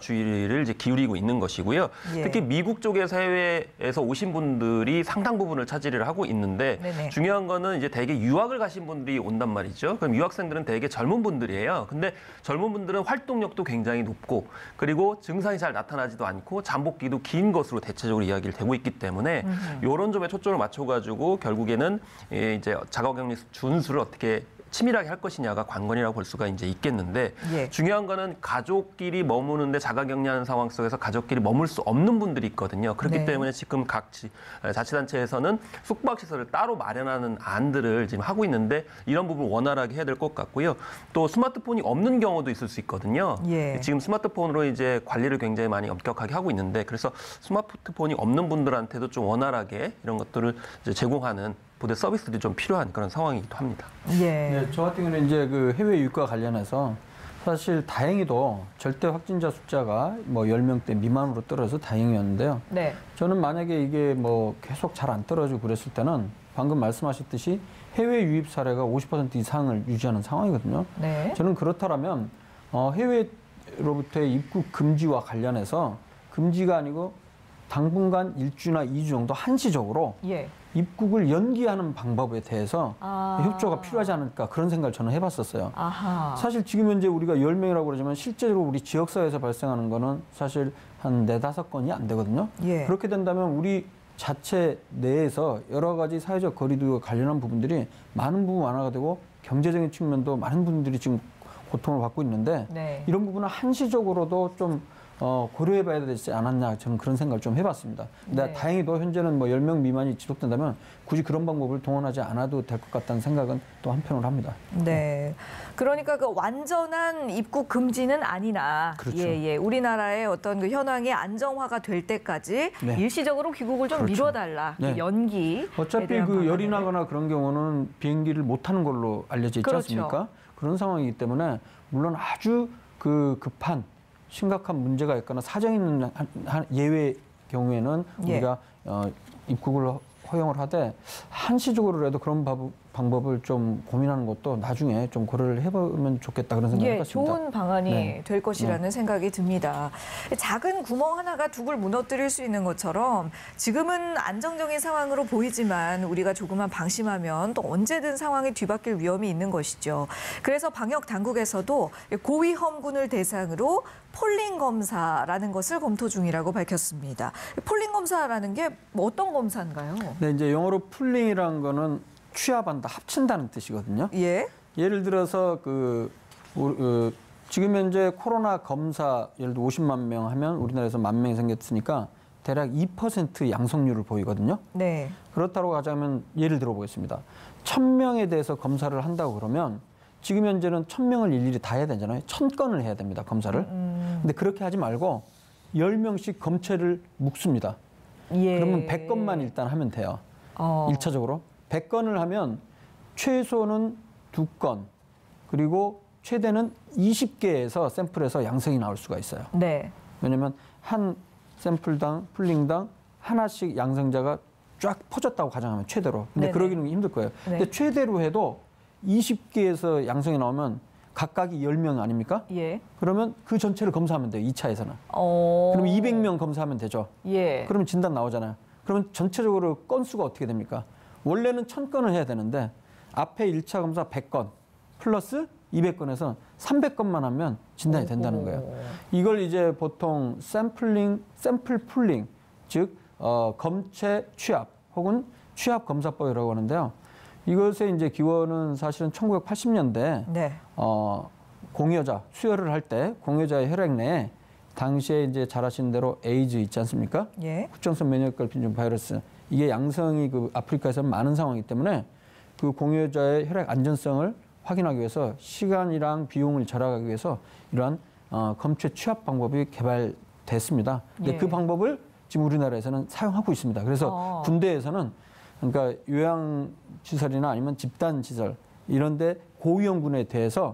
F: 주의를 이제 기울이고 있는 것이고요. 예. 특히 미국 쪽에서 해외에서 오신 분들이 상당 부분을 차지를 하고 있는데 네네. 중요한 거는 이제 대개 유학을 가신 분들이 온단 말이죠. 그럼 유학생들은 대개 젊은 분들이에요. 근데 젊은 분들은 활동력도 굉장히 높고 그리고 증상이 잘 나타나지도 않고 잠복기도 긴 것으로 대체적으로 이야기를 되고 있기 때문에 이런 점에 초점을 맞춰가지고 결국에는 이제 자가격리 준수를 어떻게 치밀하게 할 것이냐가 관건이라고 볼 수가 이제 있겠는데 예. 중요한 거는 가족끼리 머무는데 자가격리하는 상황 속에서 가족끼리 머물 수 없는 분들이 있거든요. 그렇기 네. 때문에 지금 각 자치단체에서는 숙박시설을 따로 마련하는 안들을 지금 하고 있는데 이런 부분 원활하게 해야 될 것 같고요. 또 스마트폰이 없는 경우도 있을 수 있거든요. 예. 지금 스마트폰으로 이제 관리를 굉장히 많이 엄격하게 하고 있는데 그래서 스마트폰이 없는 분들한테도 좀 원활하게 이런 것들을 이제 제공하는 부대 서비스들이 좀 필요한 그런 상황이기도 합니다.
E: 예. 네, 저 같은 경우는 이제 그 해외 유입과 관련해서 사실 다행히도 절대 확진자 숫자가 뭐 열 명대 미만으로 떨어져서 다행이었는데요. 네. 저는 만약에 이게 뭐 계속 잘 안 떨어지고 그랬을 때는 방금 말씀하셨듯이 해외 유입 사례가 오십 퍼센트 이상을 유지하는 상황이거든요. 네. 저는 그렇다면 어, 해외로부터의 입국 금지와 관련해서 금지가 아니고 당분간 일주나 이주 정도 한시적으로 예. 입국을 연기하는 방법에 대해서 아. 협조가 필요하지 않을까 그런 생각을 저는 해봤었어요. 아하. 사실 지금 현재 우리가 열 명이라고 그러지만 실제로 우리 지역사회에서 발생하는 거는 사실 한 네다섯 건이 안 되거든요. 예. 그렇게 된다면 우리 자체 내에서 여러 가지 사회적 거리두기와 관련한 부분들이 많은 부분 완화가 되고 경제적인 측면도 많은 분들이 지금 고통을 받고 있는데 네. 이런 부분은 한시적으로도 좀 어, 고려해봐야 되지 않았나 저는 그런 생각을 좀 해봤습니다. 근데 네. 다행히도 현재는 뭐 열 명 미만이 지속된다면 굳이 그런 방법을 동원하지 않아도 될 것 같다는 생각은 또 한편으로 합니다.
A: 네, 그러니까 그 완전한 입국 금지는 아니나 그렇죠. 예, 예. 우리나라의 어떤 그 현황이 안정화가 될 때까지 네. 일시적으로 귀국을 좀 그렇죠. 미뤄달라. 네. 연기.
E: 어차피 그 열이 나거나 그런 경우는 비행기를 못 하는 걸로 알려져 있지 그렇죠. 않습니까? 그런 상황이기 때문에 물론 아주 그 급한 심각한 문제가 있거나 사정 있는 예외 경우에는 예. 우리가 어, 입국을 허용을 하되 한시적으로라도 그런 방법을 좀 고민하는 것도 나중에 좀 고려를 해보면 좋겠다 그런 생각을 해봤습니다.
A: 예, 좋은 방안이 네. 될 것이라는 네. 생각이 듭니다. 작은 구멍 하나가 둑을 무너뜨릴 수 있는 것처럼 지금은 안정적인 상황으로 보이지만 우리가 조금만 방심하면 또 언제든 상황이 뒤바뀔 위험이 있는 것이죠. 그래서 방역 당국에서도 고위험군을 대상으로 폴링 검사라는 것을 검토 중이라고 밝혔습니다. 폴링 검사라는 게 어떤 검사인가요?
E: 네, 이제 영어로 폴링이라는 거는 취합한다, 합친다는 뜻이거든요. 예. 예를 들어서 그, 그 지금 현재 코로나 검사 예를 들어 오십만 명 하면 우리나라에서 만 명이 생겼으니까 대략 이 퍼센트 양성률을 보이거든요. 네. 그렇다고 하자면 예를 들어 보겠습니다. 천 명에 대해서 검사를 한다고 그러면 지금 현재는 천 명을 일일이 다 해야 되잖아요. 천 건을 해야 됩니다, 검사를. 음. 근데 그렇게 하지 말고 열 명씩 검체를 묵습니다. 예. 그러면 백 건만 일단 하면 돼요. 어. 일 차적으로. 백 건을 하면 최소는 두 건, 그리고 최대는 이십 개에서 샘플에서 양성이 나올 수가 있어요. 네. 왜냐면 한 샘플당, 풀링당 하나씩 양성자가 쫙 퍼졌다고 가정하면 최대로. 근데
A: 네네.
E: 그러기는 힘들 거예요.
A: 네.
E: 근데 최대로 해도 이십 개에서 양성이 나오면 각각이 열 명 아닙니까?
A: 예.
E: 그러면 그 전체를 검사하면 돼요. 이 차에서는.
A: 어.
E: 그럼 이백 명 검사하면 되죠.
A: 예.
E: 그러면 진단 나오잖아요. 그러면 전체적으로 건수가 어떻게 됩니까? 원래는 천 건을 해야 되는데 앞에 일 차 검사 백 건 플러스 이백 건에서 삼백 건만 하면 진단이 된다는 거예요. 이걸 이제 보통 샘플링, 샘플 풀링, 즉 어, 검체 취합 혹은 취합 검사법이라고 하는데요. 이것의 이제 기원은 사실은 천구백팔십 년대
A: 네.
E: 어, 공여자 수혈을 할 때 공여자의 혈액 내에 당시에 이제 잘 아시는 대로 에이즈 있지 않습니까?
A: 예.
E: 흑점성 면역결핍증 바이러스 이게 양성이 그 아프리카에서 많은 상황이기 때문에 그 공여자의 혈액 안전성을 확인하기 위해서 시간이랑 비용을 절약하기 위해서 이러한 어, 검체 취합 방법이 개발됐습니다. 근데
A: 예.
E: 그 방법을 지금 우리나라에서는 사용하고 있습니다. 그래서
A: 어.
E: 군대에서는 그러니까 요양시설이나 아니면 집단시설 이런데 고위험군에 대해서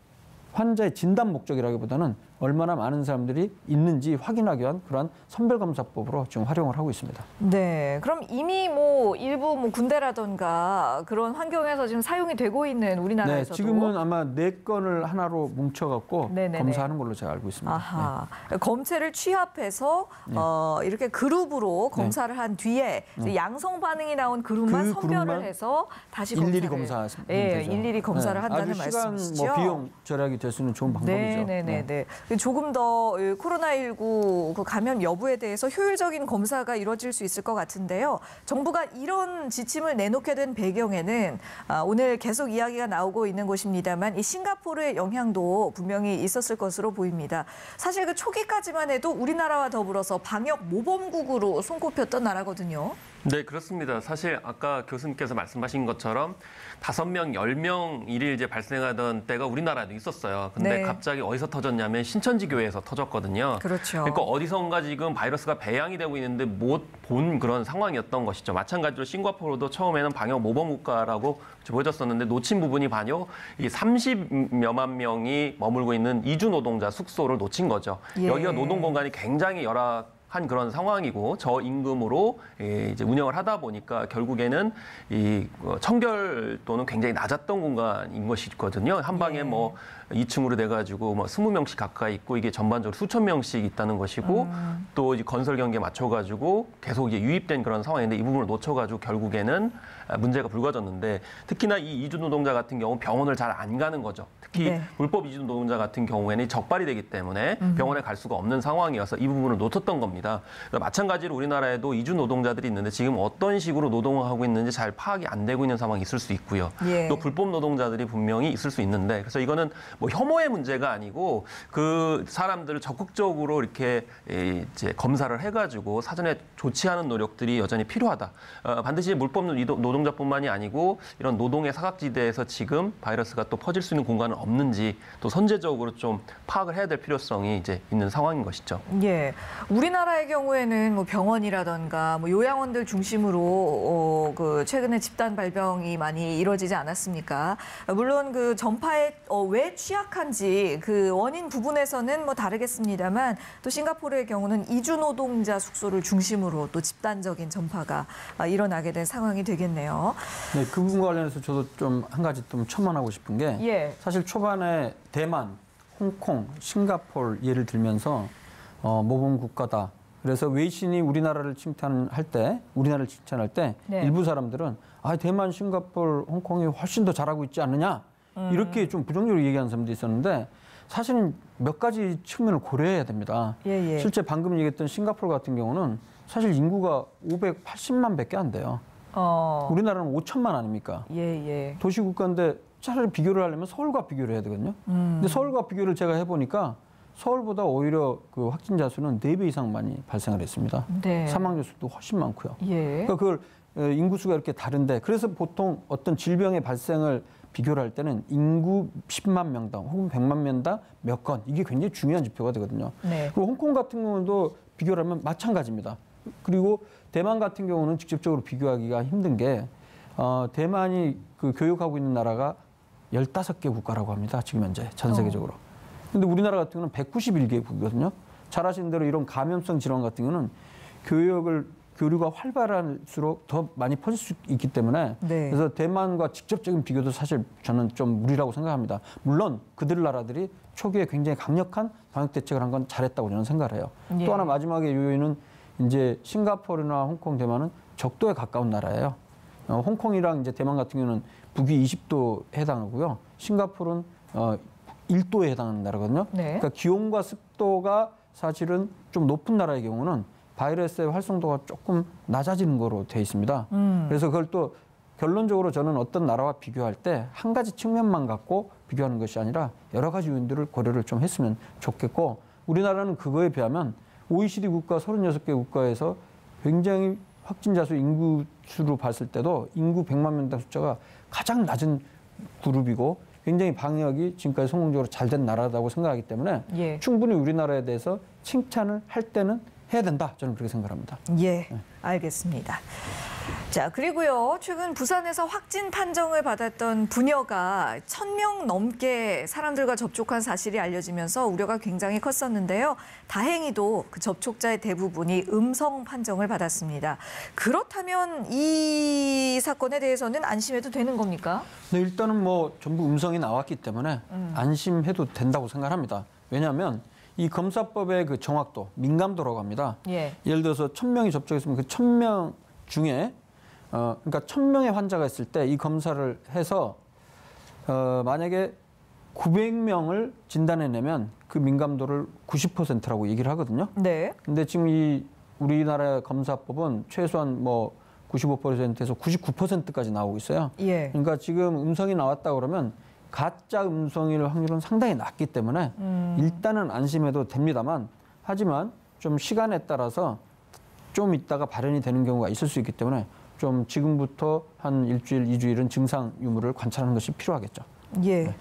E: 환자의 진단 목적이라기보다는 얼마나 많은 사람들이 있는지 확인하기 위한 그러한 선별검사법으로 지금 활용을 하고 있습니다.
A: 네. 그럼 이미 뭐 일부 뭐 군대라던가 그런 환경에서 지금 사용이 되고 있는 우리나라에서도.
E: 네, 지금은 아마 네 건을 하나로 뭉쳐갖고
A: 네네네.
E: 검사하는 걸로 제가 알고 있습니다.
A: 아하. 검체를 취합해서
E: 네.
A: 어, 이렇게 그룹으로 검사를 한 뒤에 이제 양성 반응이 나온 그룹만
E: 그
A: 선별을
E: 그룹만
A: 해서 다시
E: 일일이
A: 검사를.
E: 검사하면
A: 예,
E: 되죠.
A: 일일이 검사를
E: 네,
A: 한다는
E: 아주 시간,
A: 말씀이시죠.
E: 뭐 비용 절약이 될 수 있는 좋은 방법이죠.
A: 네네네. 네. 조금 더 코로나십구 그 감염 여부에 대해서 효율적인 검사가 이루어질 수 있을 것 같은데요. 정부가 이런 지침을 내놓게 된 배경에는 아, 오늘 계속 이야기가 나오고 있는 곳입니다만 이 싱가포르의 영향도 분명히 있었을 것으로 보입니다. 사실 그 초기까지만 해도 우리나라와 더불어서 방역 모범국으로 손꼽혔던 나라거든요.
F: 네, 그렇습니다. 사실 아까 교수님께서 말씀하신 것처럼 다섯 명, 열 명 일일 이제 발생하던 때가 우리나라에도 있었어요. 근데
A: 네.
F: 갑자기 어디서 터졌냐면 신천지 교회에서 터졌거든요.
A: 그렇죠.
F: 그러니까 어디선가 지금 바이러스가 배양이 되고 있는데 못 본 그런 상황이었던 것이죠. 마찬가지로 싱가포르도 처음에는 방역 모범 국가라고 보여졌었는데 놓친 부분이 바로 이 삼십여만 명이 머물고 있는 이주 노동자 숙소를 놓친 거죠.
A: 예.
F: 여기가 노동 공간이 굉장히 열악 한 그런 상황이고 저임금으로 이제 운영을 하다 보니까 결국에는 이 청결도는 굉장히 낮았던 공간인 것이거든요. 한 방에
A: 예.
F: 뭐 이 층으로 돼가지고 뭐 스무 명씩 가까이 있고 이게 전반적으로 수천 명씩 있다는 것이고
A: 음.
F: 또 이제 건설 경기에 맞춰가지고 계속 이제 유입된 그런 상황인데 이 부분을 놓쳐가지고 결국에는 문제가 불거졌는데 특히나 이 이주 노동자 같은 경우 병원을 잘 안 가는 거죠. 특히
A: 네.
F: 불법 이주 노동자 같은 경우에는 적발이 되기 때문에 병원에 갈 수가 없는 상황이어서 이 부분을 놓쳤던 겁니다. 마찬가지로 우리나라에도 이주 노동자들이 있는데 지금 어떤 식으로 노동을 하고 있는지 잘 파악이 안 되고 있는 상황이 있을 수 있고요.
A: 예.
F: 또 불법 노동자들이 분명히 있을 수 있는데 그래서 이거는 뭐 혐오의 문제가 아니고 그 사람들을 적극적으로 이렇게 이제 검사를 해가지고 사전에 조치하는 노력들이 여전히 필요하다. 어, 반드시 불법 노동자뿐만이 아니고 이런 노동의 사각지대에서 지금 바이러스가 또 퍼질 수 있는 공간은 없는지 또 선제적으로 좀 파악을 해야 될 필요성이 이제 있는 상황인 것이죠.
A: 예, 우리나라의 경우에는 뭐 병원이라던가 뭐 요양원들 중심으로 어, 그 최근에 집단 발병이 많이 이루어지지 않았습니까? 물론 그 전파에 어, 왜 취약한지 그 원인 부분에서는 뭐 다르겠습니다만 또 싱가포르의 경우는 이주 노동자 숙소를 중심으로 또 집단적인 전파가 일어나게 된 상황이 되겠네요.
E: 네, 그 부분과 관련해서 저도 좀 한 가지 좀 첨언하고 싶은 게
A: 예.
E: 사실 초반에 대만, 홍콩, 싱가포르 예를 들면서 어, 모범 국가다. 그래서 외신이 우리나라를 칭찬할 때, 우리나라를 칭찬할 때
A: 네.
E: 일부 사람들은 아, 대만, 싱가포르, 홍콩이 훨씬 더 잘하고 있지 않느냐
A: 음.
E: 이렇게 좀 부정적으로 얘기하는 사람도 있었는데 사실은 몇 가지 측면을 고려해야 됩니다.
A: 예, 예.
E: 실제 방금 얘기했던 싱가포르 같은 경우는 사실 인구가 오백팔십만 밖에 안 돼요.
A: 어.
E: 우리나라는 오천만 아닙니까?
A: 예, 예.
E: 도시국가인데 차라리 비교를 하려면 서울과 비교를 해야 되거든요.
A: 음.
E: 근데 서울과 비교를 제가 해보니까 서울보다 오히려 그 확진자 수는 네 배 이상 많이 발생을 했습니다.
A: 네.
E: 사망자 수도 훨씬 많고요.
A: 예.
E: 그러니까 그걸 인구수가 이렇게 다른데 그래서 보통 어떤 질병의 발생을 비교를 할 때는 인구 십만 명당 혹은 백만 명당 몇 건 이게 굉장히 중요한 지표가 되거든요.
A: 네.
E: 그리고 홍콩 같은 경우도 비교를 하면 마찬가지입니다. 그리고 대만 같은 경우는 직접적으로 비교하기가 힘든 게 어, 대만이 그 교육하고 있는 나라가 열다섯 개 국가라고 합니다. 지금 현재 전 세계적으로. 근데 우리나라 같은 경우는 백구십일 개국이거든요. 잘 아시는 대로 이런 감염성 질환 같은 경우는 교육을 교류가 활발할수록 더 많이 퍼질 수 있기 때문에
A: 네.
E: 그래서 대만과 직접적인 비교도 사실 저는 좀 무리라고 생각합니다. 물론 그들 나라들이 초기에 굉장히 강력한 방역 대책을 한 건 잘했다고 저는 생각을 해요.
A: 예.
E: 또 하나 마지막에 요인은 이제 싱가포르나 홍콩, 대만은 적도에 가까운 나라예요. 어, 홍콩이랑 이제 대만 같은 경우는 북위 이십 도 해당하고요. 싱가포르는 어, 일 도에 해당하는 나라거든요.
A: 네.
E: 그러니까 기온과 습도가 사실은 좀 높은 나라의 경우는 바이러스의 활성도가 조금 낮아지는 거로 돼 있습니다.
A: 음.
E: 그래서 그걸 또 결론적으로 저는 어떤 나라와 비교할 때 한 가지 측면만 갖고 비교하는 것이 아니라 여러 가지 요인들을 고려를 좀 했으면 좋겠고 우리나라는 그거에 비하면 오이시디 국가 서른여섯 개 국가에서 굉장히 확진자 수 인구 수로 봤을 때도 인구 백만 명당 숫자가 가장 낮은 그룹이고 굉장히 방역이 지금까지 성공적으로 잘 된 나라라고 생각하기 때문에
A: 예.
E: 충분히 우리나라에 대해서 칭찬을 할 때는 해야 된다. 저는 그렇게 생각합니다.
A: 예, 알겠습니다. 자, 그리고요. 최근 부산에서 확진 판정을 받았던 부녀가 천 명 넘게 사람들과 접촉한 사실이 알려지면서 우려가 굉장히 컸었는데요. 다행히도 그 접촉자의 대부분이 음성 판정을 받았습니다. 그렇다면 이 사건에 대해서는 안심해도 되는 겁니까?
E: 네, 일단은 뭐 전부 음성이 나왔기 때문에
A: 음.
E: 안심해도 된다고 생각합니다. 왜냐하면 이 검사법의 그 정확도, 민감도라고 합니다.
A: 예.
E: 예를 들어서 천 명이 접촉했으면 그 천 명 중에 어 그러니까 천 명의 환자가 있을 때 이 검사를 해서 어 만약에 구백 명을 진단해내면 그 민감도를 구십 퍼센트라고 얘기를 하거든요.
A: 네.
E: 근데 지금 이 우리나라 검사법은 최소한 뭐 구십오 퍼센트에서 구십구 퍼센트까지 나오고 있어요.
A: 예.
E: 그러니까 지금 음성이 나왔다 그러면 가짜 음성일 확률은 상당히 낮기 때문에
A: 음.
E: 일단은 안심해도 됩니다만 하지만 좀 시간에 따라서 좀 있다가 발현이 되는 경우가 있을 수 있기 때문에 좀 지금부터 한 일주일, 이주일은 증상 유무를 관찰하는 것이 필요하겠죠.
A: 예.
E: 네.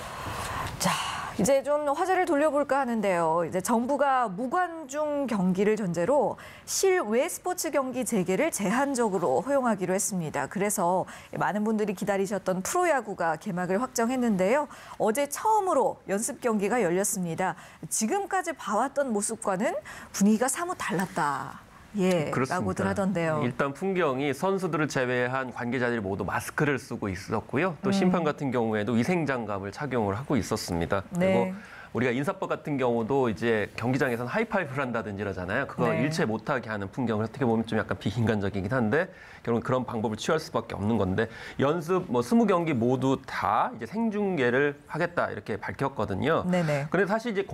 A: 자, 이제 좀 화제를 돌려볼까 하는데요. 이제 정부가 무관중 경기를 전제로 실외 스포츠 경기 재개를 제한적으로 허용하기로 했습니다. 그래서 많은 분들이 기다리셨던 프로야구가 개막을 확정했는데요. 어제 처음으로 연습 경기가 열렸습니다. 지금까지 봐왔던 모습과는 분위기가 사뭇 달랐다. 예,
F: 그렇습니다.
A: 라고들 하던데요.
F: 일단 풍경이 선수들을 제외한 관계자들이 모두 마스크를 쓰고 있었고요. 또
A: 음.
F: 심판 같은 경우에도 위생장갑을 착용을 하고 있었습니다.
A: 네.
F: 그리고 우리가 인사법 같은 경우도 이제 경기장에서는 하이파이브를 한다든지 이러잖아요. 그거
A: 네.
F: 일체 못하게 하는 풍경을 어떻게 보면 좀 약간 비인간적이긴 한데 결국은 그런 방법을 취할 수밖에 없는 건데 연습 뭐 스무 경기 모두 다 이제 생중계를 하겠다 이렇게 밝혔거든요.
A: 네네.
F: 그런데 사실 이제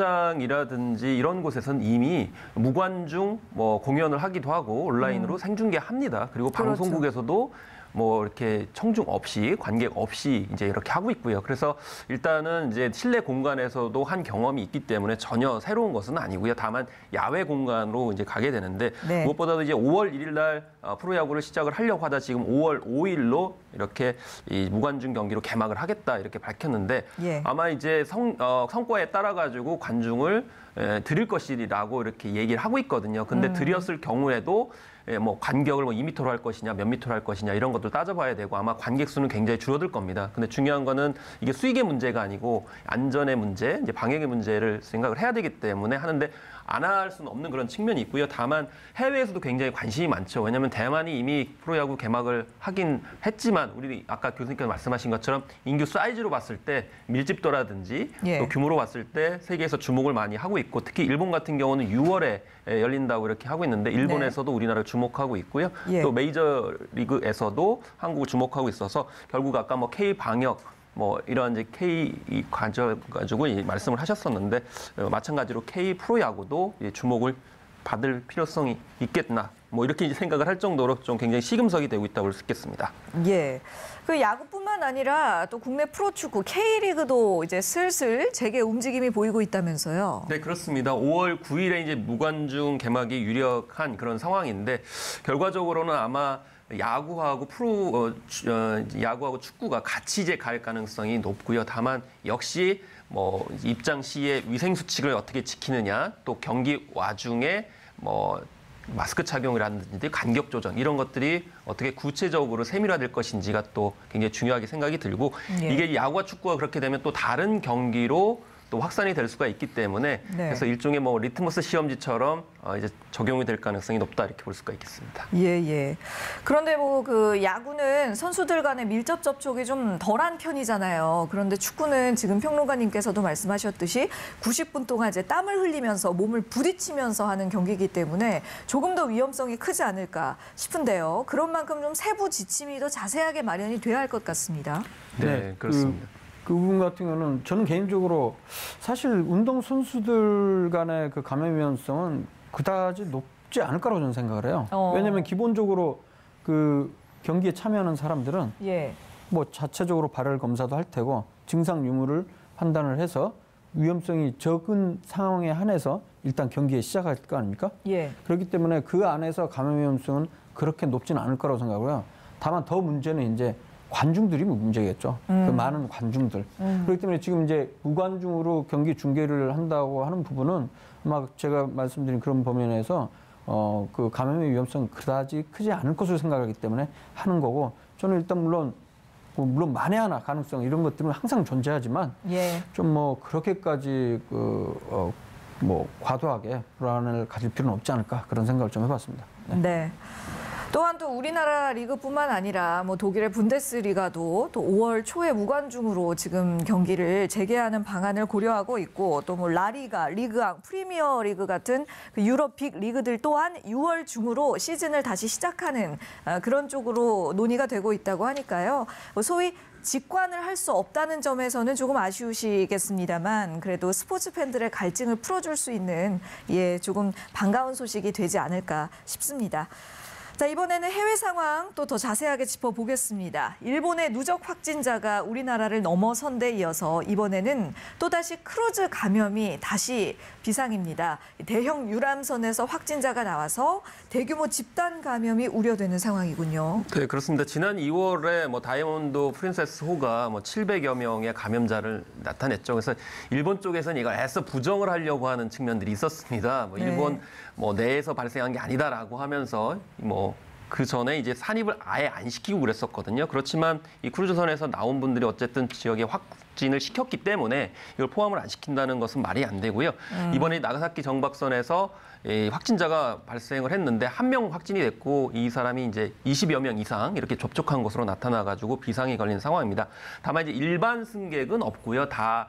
F: 공연장이라든지 이런 곳에서는 이미 무관중 뭐 공연을 하기도 하고 온라인으로
A: 음.
F: 생중계합니다. 그리고
A: 그렇죠.
F: 방송국에서도 뭐 이렇게 청중 없이 관객 없이 이제 이렇게 하고 있고요. 그래서 일단은 이제 실내 공간에서도 한 경험이 있기 때문에 전혀 새로운 것은 아니고요. 다만 야외 공간으로 이제 가게 되는데
A: 네.
F: 무엇보다도 이제 오월 일일 날 프로야구를 시작을 하려고 하다 지금 오월 오일로 이렇게 이 무관중 경기로 개막을 하겠다 이렇게 밝혔는데
A: 예.
F: 아마 이제 성, 어, 성과에 따라 가지고 관중을 에, 드릴 것이라고 이렇게 얘기를 하고 있거든요. 근데
A: 음.
F: 드렸을 경우에도 예, 뭐 간격을 뭐 이 미터로 할 것이냐, 몇 미터로 할 것이냐 이런 것도 따져봐야 되고 아마 관객 수는 굉장히 줄어들 겁니다. 근데 중요한 거는 이게 수익의 문제가 아니고 안전의 문제, 이제 방역의 문제를 생각을 해야 되기 때문에 하는데 안 할 수는 없는 그런 측면이 있고요. 다만 해외에서도 굉장히 관심이 많죠. 왜냐하면 대만이 이미 프로야구 개막을 하긴 했지만 우리 아까 교수님께서 말씀하신 것처럼 인구 사이즈로 봤을 때 밀집도라든지
A: 예.
F: 또 규모로 봤을 때 세계에서 주목을 많이 하고 있고 특히 일본 같은 경우는 유월에 열린다고 이렇게 하고 있는데 일본에서도
A: 네.
F: 우리나라를 주목하고 있고요.
A: 예.
F: 또 메이저리그에서도 한국을 주목하고 있어서 결국 아까 뭐 K 방역 뭐 이런 이제 K 가져가지고 말씀을 하셨었는데 어, 마찬가지로 K 프로야구도 주목을 받을 필요성이 있겠나 뭐 이렇게 이제 생각을 할 정도로 좀 굉장히 시금석이 되고 있다고 볼 수 있겠습니다.
A: 예. 그 야구뿐만 아니라 또 국내 프로축구 K리그도 이제 슬슬 재개 움직임이 보이고 있다면서요.
F: 네, 그렇습니다. 오월 구일에 이제 무관중 개막이 유력한 그런 상황인데 결과적으로는 아마 야구하고 프로 어, 주, 어, 야구하고 축구가 같이 이제 갈 가능성이 높고요. 다만 역시 뭐 입장 시에 위생 수칙을 어떻게 지키느냐, 또 경기 와중에 뭐 마스크 착용이라든지 간격 조정 이런 것들이 어떻게 구체적으로 세밀화될 것인지가 또 굉장히 중요하게 생각이 들고
A: 예.
F: 이게 야구와 축구가 그렇게 되면 또 다른 경기로 또 확산이 될 수가 있기 때문에
A: 네.
F: 그래서 일종의 뭐 리트머스 시험지처럼 어, 이제 적용이 될 가능성이 높다 이렇게 볼 수가 있겠습니다.
A: 예, 예. 그런데 뭐 그 야구는 선수들 간의 밀접 접촉이 좀 덜한 편이잖아요. 그런데 축구는 지금 평론가님께서도 말씀하셨듯이 구십 분 동안 이제 땀을 흘리면서 몸을 부딪히면서 하는 경기이기 때문에 조금 더 위험성이 크지 않을까 싶은데요. 그런 만큼 좀 세부 지침이 더 자세하게 마련이 돼야 할 것 같습니다.
F: 네,
E: 네,
F: 그렇습니다.
E: 그, 그 부분 같은 경우는 저는 개인적으로 사실 운동 선수들 간의 그 감염 위험성은 그다지 높지 않을 거라고 저는 생각을 해요.
A: 어.
E: 왜냐하면 기본적으로 그 경기에 참여하는 사람들은
A: 예.
E: 뭐 자체적으로 발열 검사도 할 테고 증상 유무를 판단을 해서 위험성이 적은 상황에 한해서 일단 경기에 시작할 거 아닙니까?
A: 예.
E: 그렇기 때문에 그 안에서 감염 위험성은 그렇게 높지는 않을 거라고 생각하고요. 다만 더 문제는 이제 관중들이 문제겠죠.
A: 음.
E: 그 많은 관중들.
A: 음.
E: 그렇기 때문에 지금 이제 무관중으로 경기 중계를 한다고 하는 부분은 아마 제가 말씀드린 그런 범위내에서 어, 그 감염의 위험성은 그다지 크지 않을 것으로 생각하기 때문에 하는 거고 저는 일단 물론 뭐 물론 만에 하나 가능성 이런 것들은 항상 존재하지만
A: 예.
E: 좀 뭐 그렇게까지 그 어, 뭐 과도하게 불안을 가질 필요는 없지 않을까 그런 생각을 좀 해봤습니다. 네.
A: 네. 또한 또 우리나라 리그뿐만 아니라 뭐 독일의 분데스리가도 또 오월 초에 무관중으로 지금 경기를 재개하는 방안을 고려하고 있고 또 뭐 라리가, 리그앙, 프리미어 리그 같은 그 유럽 빅 리그들 또한 유월 중으로 시즌을 다시 시작하는 그런 쪽으로 논의가 되고 있다고 하니까요. 소위 직관을 할 수 없다는 점에서는 조금 아쉬우시겠습니다만 그래도 스포츠 팬들의 갈증을 풀어줄 수 있는 예 조금 반가운 소식이 되지 않을까 싶습니다. 자, 이번에는 해외 상황 또 더 자세하게 짚어보겠습니다. 일본의 누적 확진자가 우리나라를 넘어선 데 이어서 이번에는 또다시 크루즈 감염이 다시 비상입니다. 대형 유람선에서 확진자가 나와서 대규모 집단 감염이 우려되는 상황이군요.
F: 네, 그렇습니다. 지난 이월에 뭐 다이아몬드 프린세스 호가 뭐 칠백여 명의 감염자를 나타냈죠. 그래서 일본 쪽에서는 이걸 애써 부정을 하려고 하는 측면들이 있었습니다. 뭐 일본
A: 네.
F: 뭐 내에서 발생한 게 아니다라고 하면서 뭐 그 전에 이제 산입을 아예 안 시키고 그랬었거든요. 그렇지만 이 크루즈선에서 나온 분들이 어쨌든 지역에 확진을 시켰기 때문에 이걸 포함을 안 시킨다는 것은 말이 안 되고요. 음. 이번에 나가사키 정박선에서 이 확진자가 발생을 했는데 한 명 확진이 됐고 이 사람이 이제 이십여 명 이상 이렇게 접촉한 것으로 나타나가지고 비상이 걸린 상황입니다. 다만 이제 일반 승객은 없고요. 다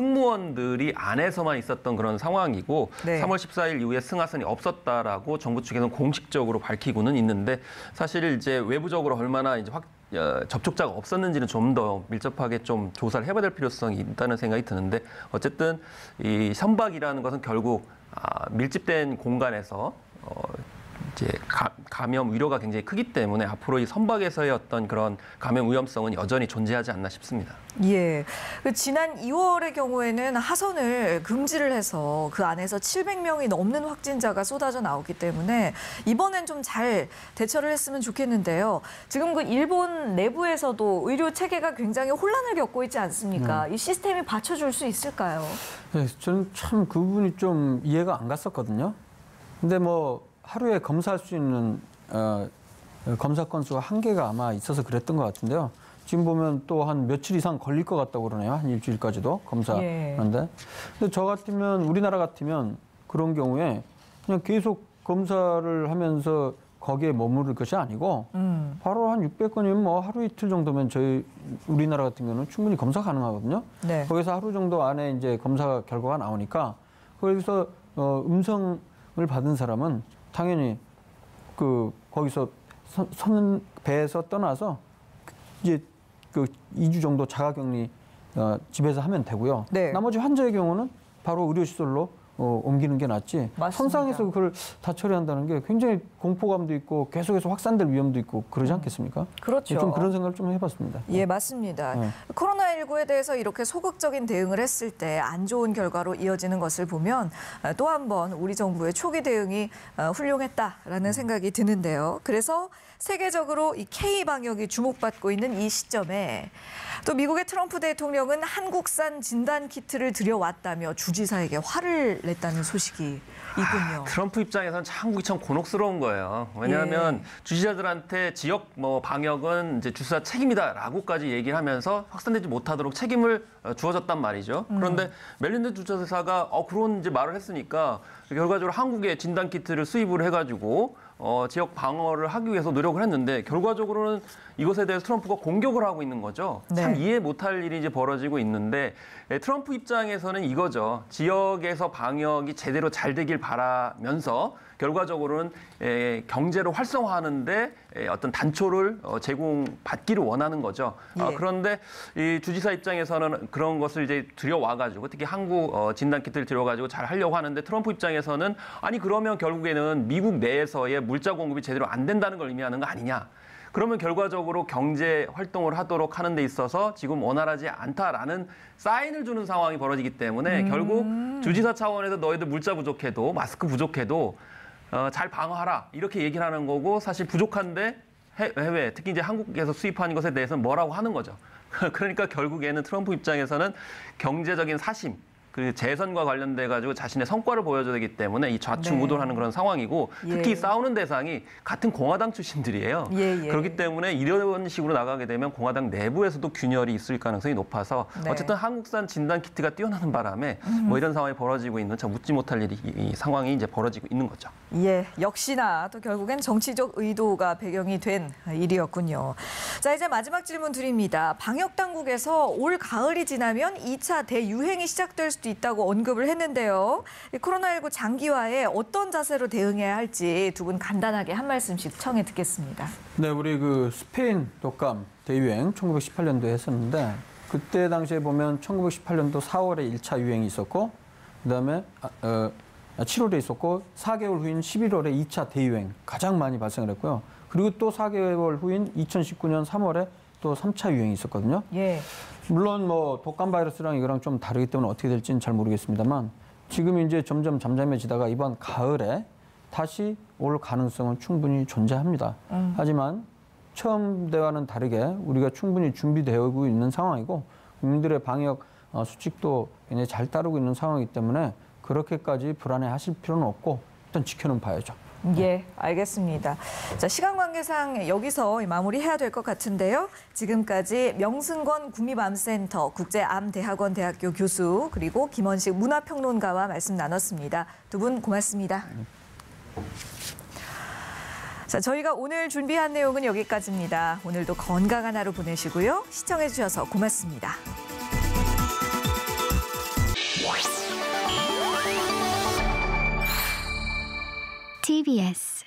F: 승무원들이 안에서만 있었던 그런 상황이고
A: 네.
F: 삼월 십사일 이후에 승하선이 없었다라고 정부 측에서는 공식적으로 밝히고는 있는데 사실 이제 외부적으로 얼마나 이제 확 어, 접촉자가 없었는지는 좀 더 밀접하게 좀 조사를 해봐야 될 필요성이 있다는 생각이 드는데 어쨌든 이 선박이라는 것은 결국 아, 밀집된 공간에서 어, 이제 가, 감염 위로가 굉장히 크기 때문에 앞으로 이 선박에서의 어떤 그런 감염 위험성은 여전히 존재하지 않나 싶습니다.
A: 예. 그 지난 이월의 경우에는 하선을 금지를 해서 그 안에서 칠백 명이 넘는 확진자가 쏟아져 나오기 때문에 이번엔 좀 잘 대처를 했으면 좋겠는데요. 지금 그 일본 내부에서도 의료 체계가 굉장히 혼란을 겪고 있지 않습니까? 네. 이 시스템이 받쳐줄 수 있을까요?
E: 네, 저는 참 그 부분이 좀 이해가 안 갔었거든요. 근데 뭐 하루에 검사할 수 있는 어, 검사 건수가 한계가 아마 있어서 그랬던 것 같은데요. 지금 보면 또 한 며칠 이상 걸릴 것 같다고 그러네요. 한 일주일까지도 검사하는데. 예. 근데 저 같으면 우리나라 같으면 그런 경우에 그냥 계속 검사를 하면서 거기에 머무를 것이 아니고 음. 바로 한 육백 건이면 뭐 하루 이틀 정도면 저희 우리나라 같은 경우는 충분히 검사 가능하거든요. 네. 거기서 하루 정도 안에 이제 검사 결과가 나오니까 거기서 어, 음성을 받은 사람은 당연히 그 거기서 선, 선 배에서 떠나서 이제 그 이 주 정도 자가격리 어, 집에서 하면 되고요. 네. 나머지 환자의 경우는 바로 의료시설로 어, 옮기는 게 낫지. 맞습니다. 선상에서 그걸 다 처리한다는 게 굉장히 공포감도 있고 계속해서 확산될 위험도 있고 그러지 않겠습니까?
A: 그렇죠.
E: 좀 그런 생각을 좀 해봤습니다.
A: 예, 맞습니다. 네. 코로나십구에 대해서 이렇게 소극적인 대응을 했을 때 안 좋은 결과로 이어지는 것을 보면 또 한 번 우리 정부의 초기 대응이 훌륭했다라는 생각이 드는데요. 그래서 세계적으로 이 K-방역이 주목받고 있는 이 시점에 또 미국의 트럼프 대통령은 한국산 진단 키트를 들여왔다며 주지사에게 화를 냈다는 소식이 있군요.
F: 아, 트럼프 입장에서는 한국이 참 곤혹스러운 거예요. 왜냐하면 예. 주지사들한테 지역 뭐 방역은 이제 주지사 책임이다라고까지 얘기를 하면서 확산되지 못하도록 책임을 주어졌단 말이죠. 음. 그런데 멜린다 주지사가 어, 그런 이제 말을 했으니까 결과적으로 한국에 진단 키트를 수입을 해가지고 어, 지역 방어를 하기 위해서 노력을 했는데 결과적으로는 이것에 대해서 트럼프가 공격을 하고 있는 거죠. 네. 참 이해 못할 일이 이제 벌어지고 있는데 예, 트럼프 입장에서는 이거죠. 지역에서 방역이 제대로 잘 되길 바라면서 결과적으로는 예, 경제를 활성화하는데 예, 어떤 단초를 어, 제공받기를 원하는 거죠. 예. 어, 그런데 이 주지사 입장에서는 그런 것을 이제 들여와가지고 특히 한국 어, 진단키트를 들여가지고 잘 하려고 하는데 트럼프 입장에서는 아니 그러면 결국에는 미국 내에서의 물자 공급이 제대로 안 된다는 걸 의미하는 거 아니냐. 그러면 결과적으로 경제 활동을 하도록 하는 데 있어서 지금 원활하지 않다라는 사인을 주는 상황이 벌어지기 때문에 음. 결국 주지사 차원에서 너희들 물자 부족해도 마스크 부족해도 어, 잘 방어하라 이렇게 얘기를 하는 거고 사실 부족한데 해외 특히 이제 한국에서 수입하는 것에 대해서는 뭐라고 하는 거죠. 그러니까 결국에는 트럼프 입장에서는 경제적인 사심 그 재선과 관련돼 가지고 자신의 성과를 보여줘야 되기 때문에 이 좌충우돌하는 네. 그런 상황이고 특히 예. 싸우는 대상이 같은 공화당 출신들이에요. 예, 예. 그렇기 때문에 이런 식으로 나가게 되면 공화당 내부에서도 균열이 있을 가능성이 높아서 네. 어쨌든 한국산 진단 키트가 뛰어나는 바람에 음. 뭐 이런 상황이 벌어지고 있는 참 묻지 못할 일이 이 상황이 이제 벌어지고 있는 거죠.
A: 예, 역시나 또 결국엔 정치적 의도가 배경이 된 일이었군요. 자, 이제 마지막 질문 드립니다. 방역 당국에서 올 가을이 지나면 이 차 대유행이 시작될 수도 있다고 언급을 했는데요. 코로나십구 장기화에 어떤 자세로 대응해야 할지 두 분 간단하게 한 말씀씩 청해 듣겠습니다.
E: 네, 우리 그 스페인 독감 대유행 천구백십팔 년도에 했었는데 그때 당시에 보면 천구백십팔 년도 사월에 일 차 유행이 있었고 그다음에 어, 칠월에 있었고 사 개월 후인 십일월에 이 차 대유행 가장 많이 발생을 했고요. 그리고 또 사 개월 후인 이천십구 년 삼월에 또 삼 차 유행이 있었거든요. 예. 물론 뭐 독감 바이러스랑 이거랑 좀 다르기 때문에 어떻게 될지는 잘 모르겠습니다만 지금 이제 점점 잠잠해지다가 이번 가을에 다시 올 가능성은 충분히 존재합니다. 음. 하지만 처음 때와는 다르게 우리가 충분히 준비되고 있는 상황이고 국민들의 방역 수칙도 굉장히 잘 따르고 있는 상황이기 때문에 그렇게까지 불안해하실 필요는 없고 일단 지켜는 봐야죠.
A: 예, 알겠습니다. 자, 시간 관계상 여기서 마무리해야 될 것 같은데요. 지금까지 명승권 국립암센터 국제암대학원 대학교 교수 그리고 김원식 문화평론가와 말씀 나눴습니다. 두 분 고맙습니다. 자, 저희가 오늘 준비한 내용은 여기까지입니다. 오늘도 건강한 하루 보내시고요. 시청해 주셔서 고맙습니다.
G: 티비에스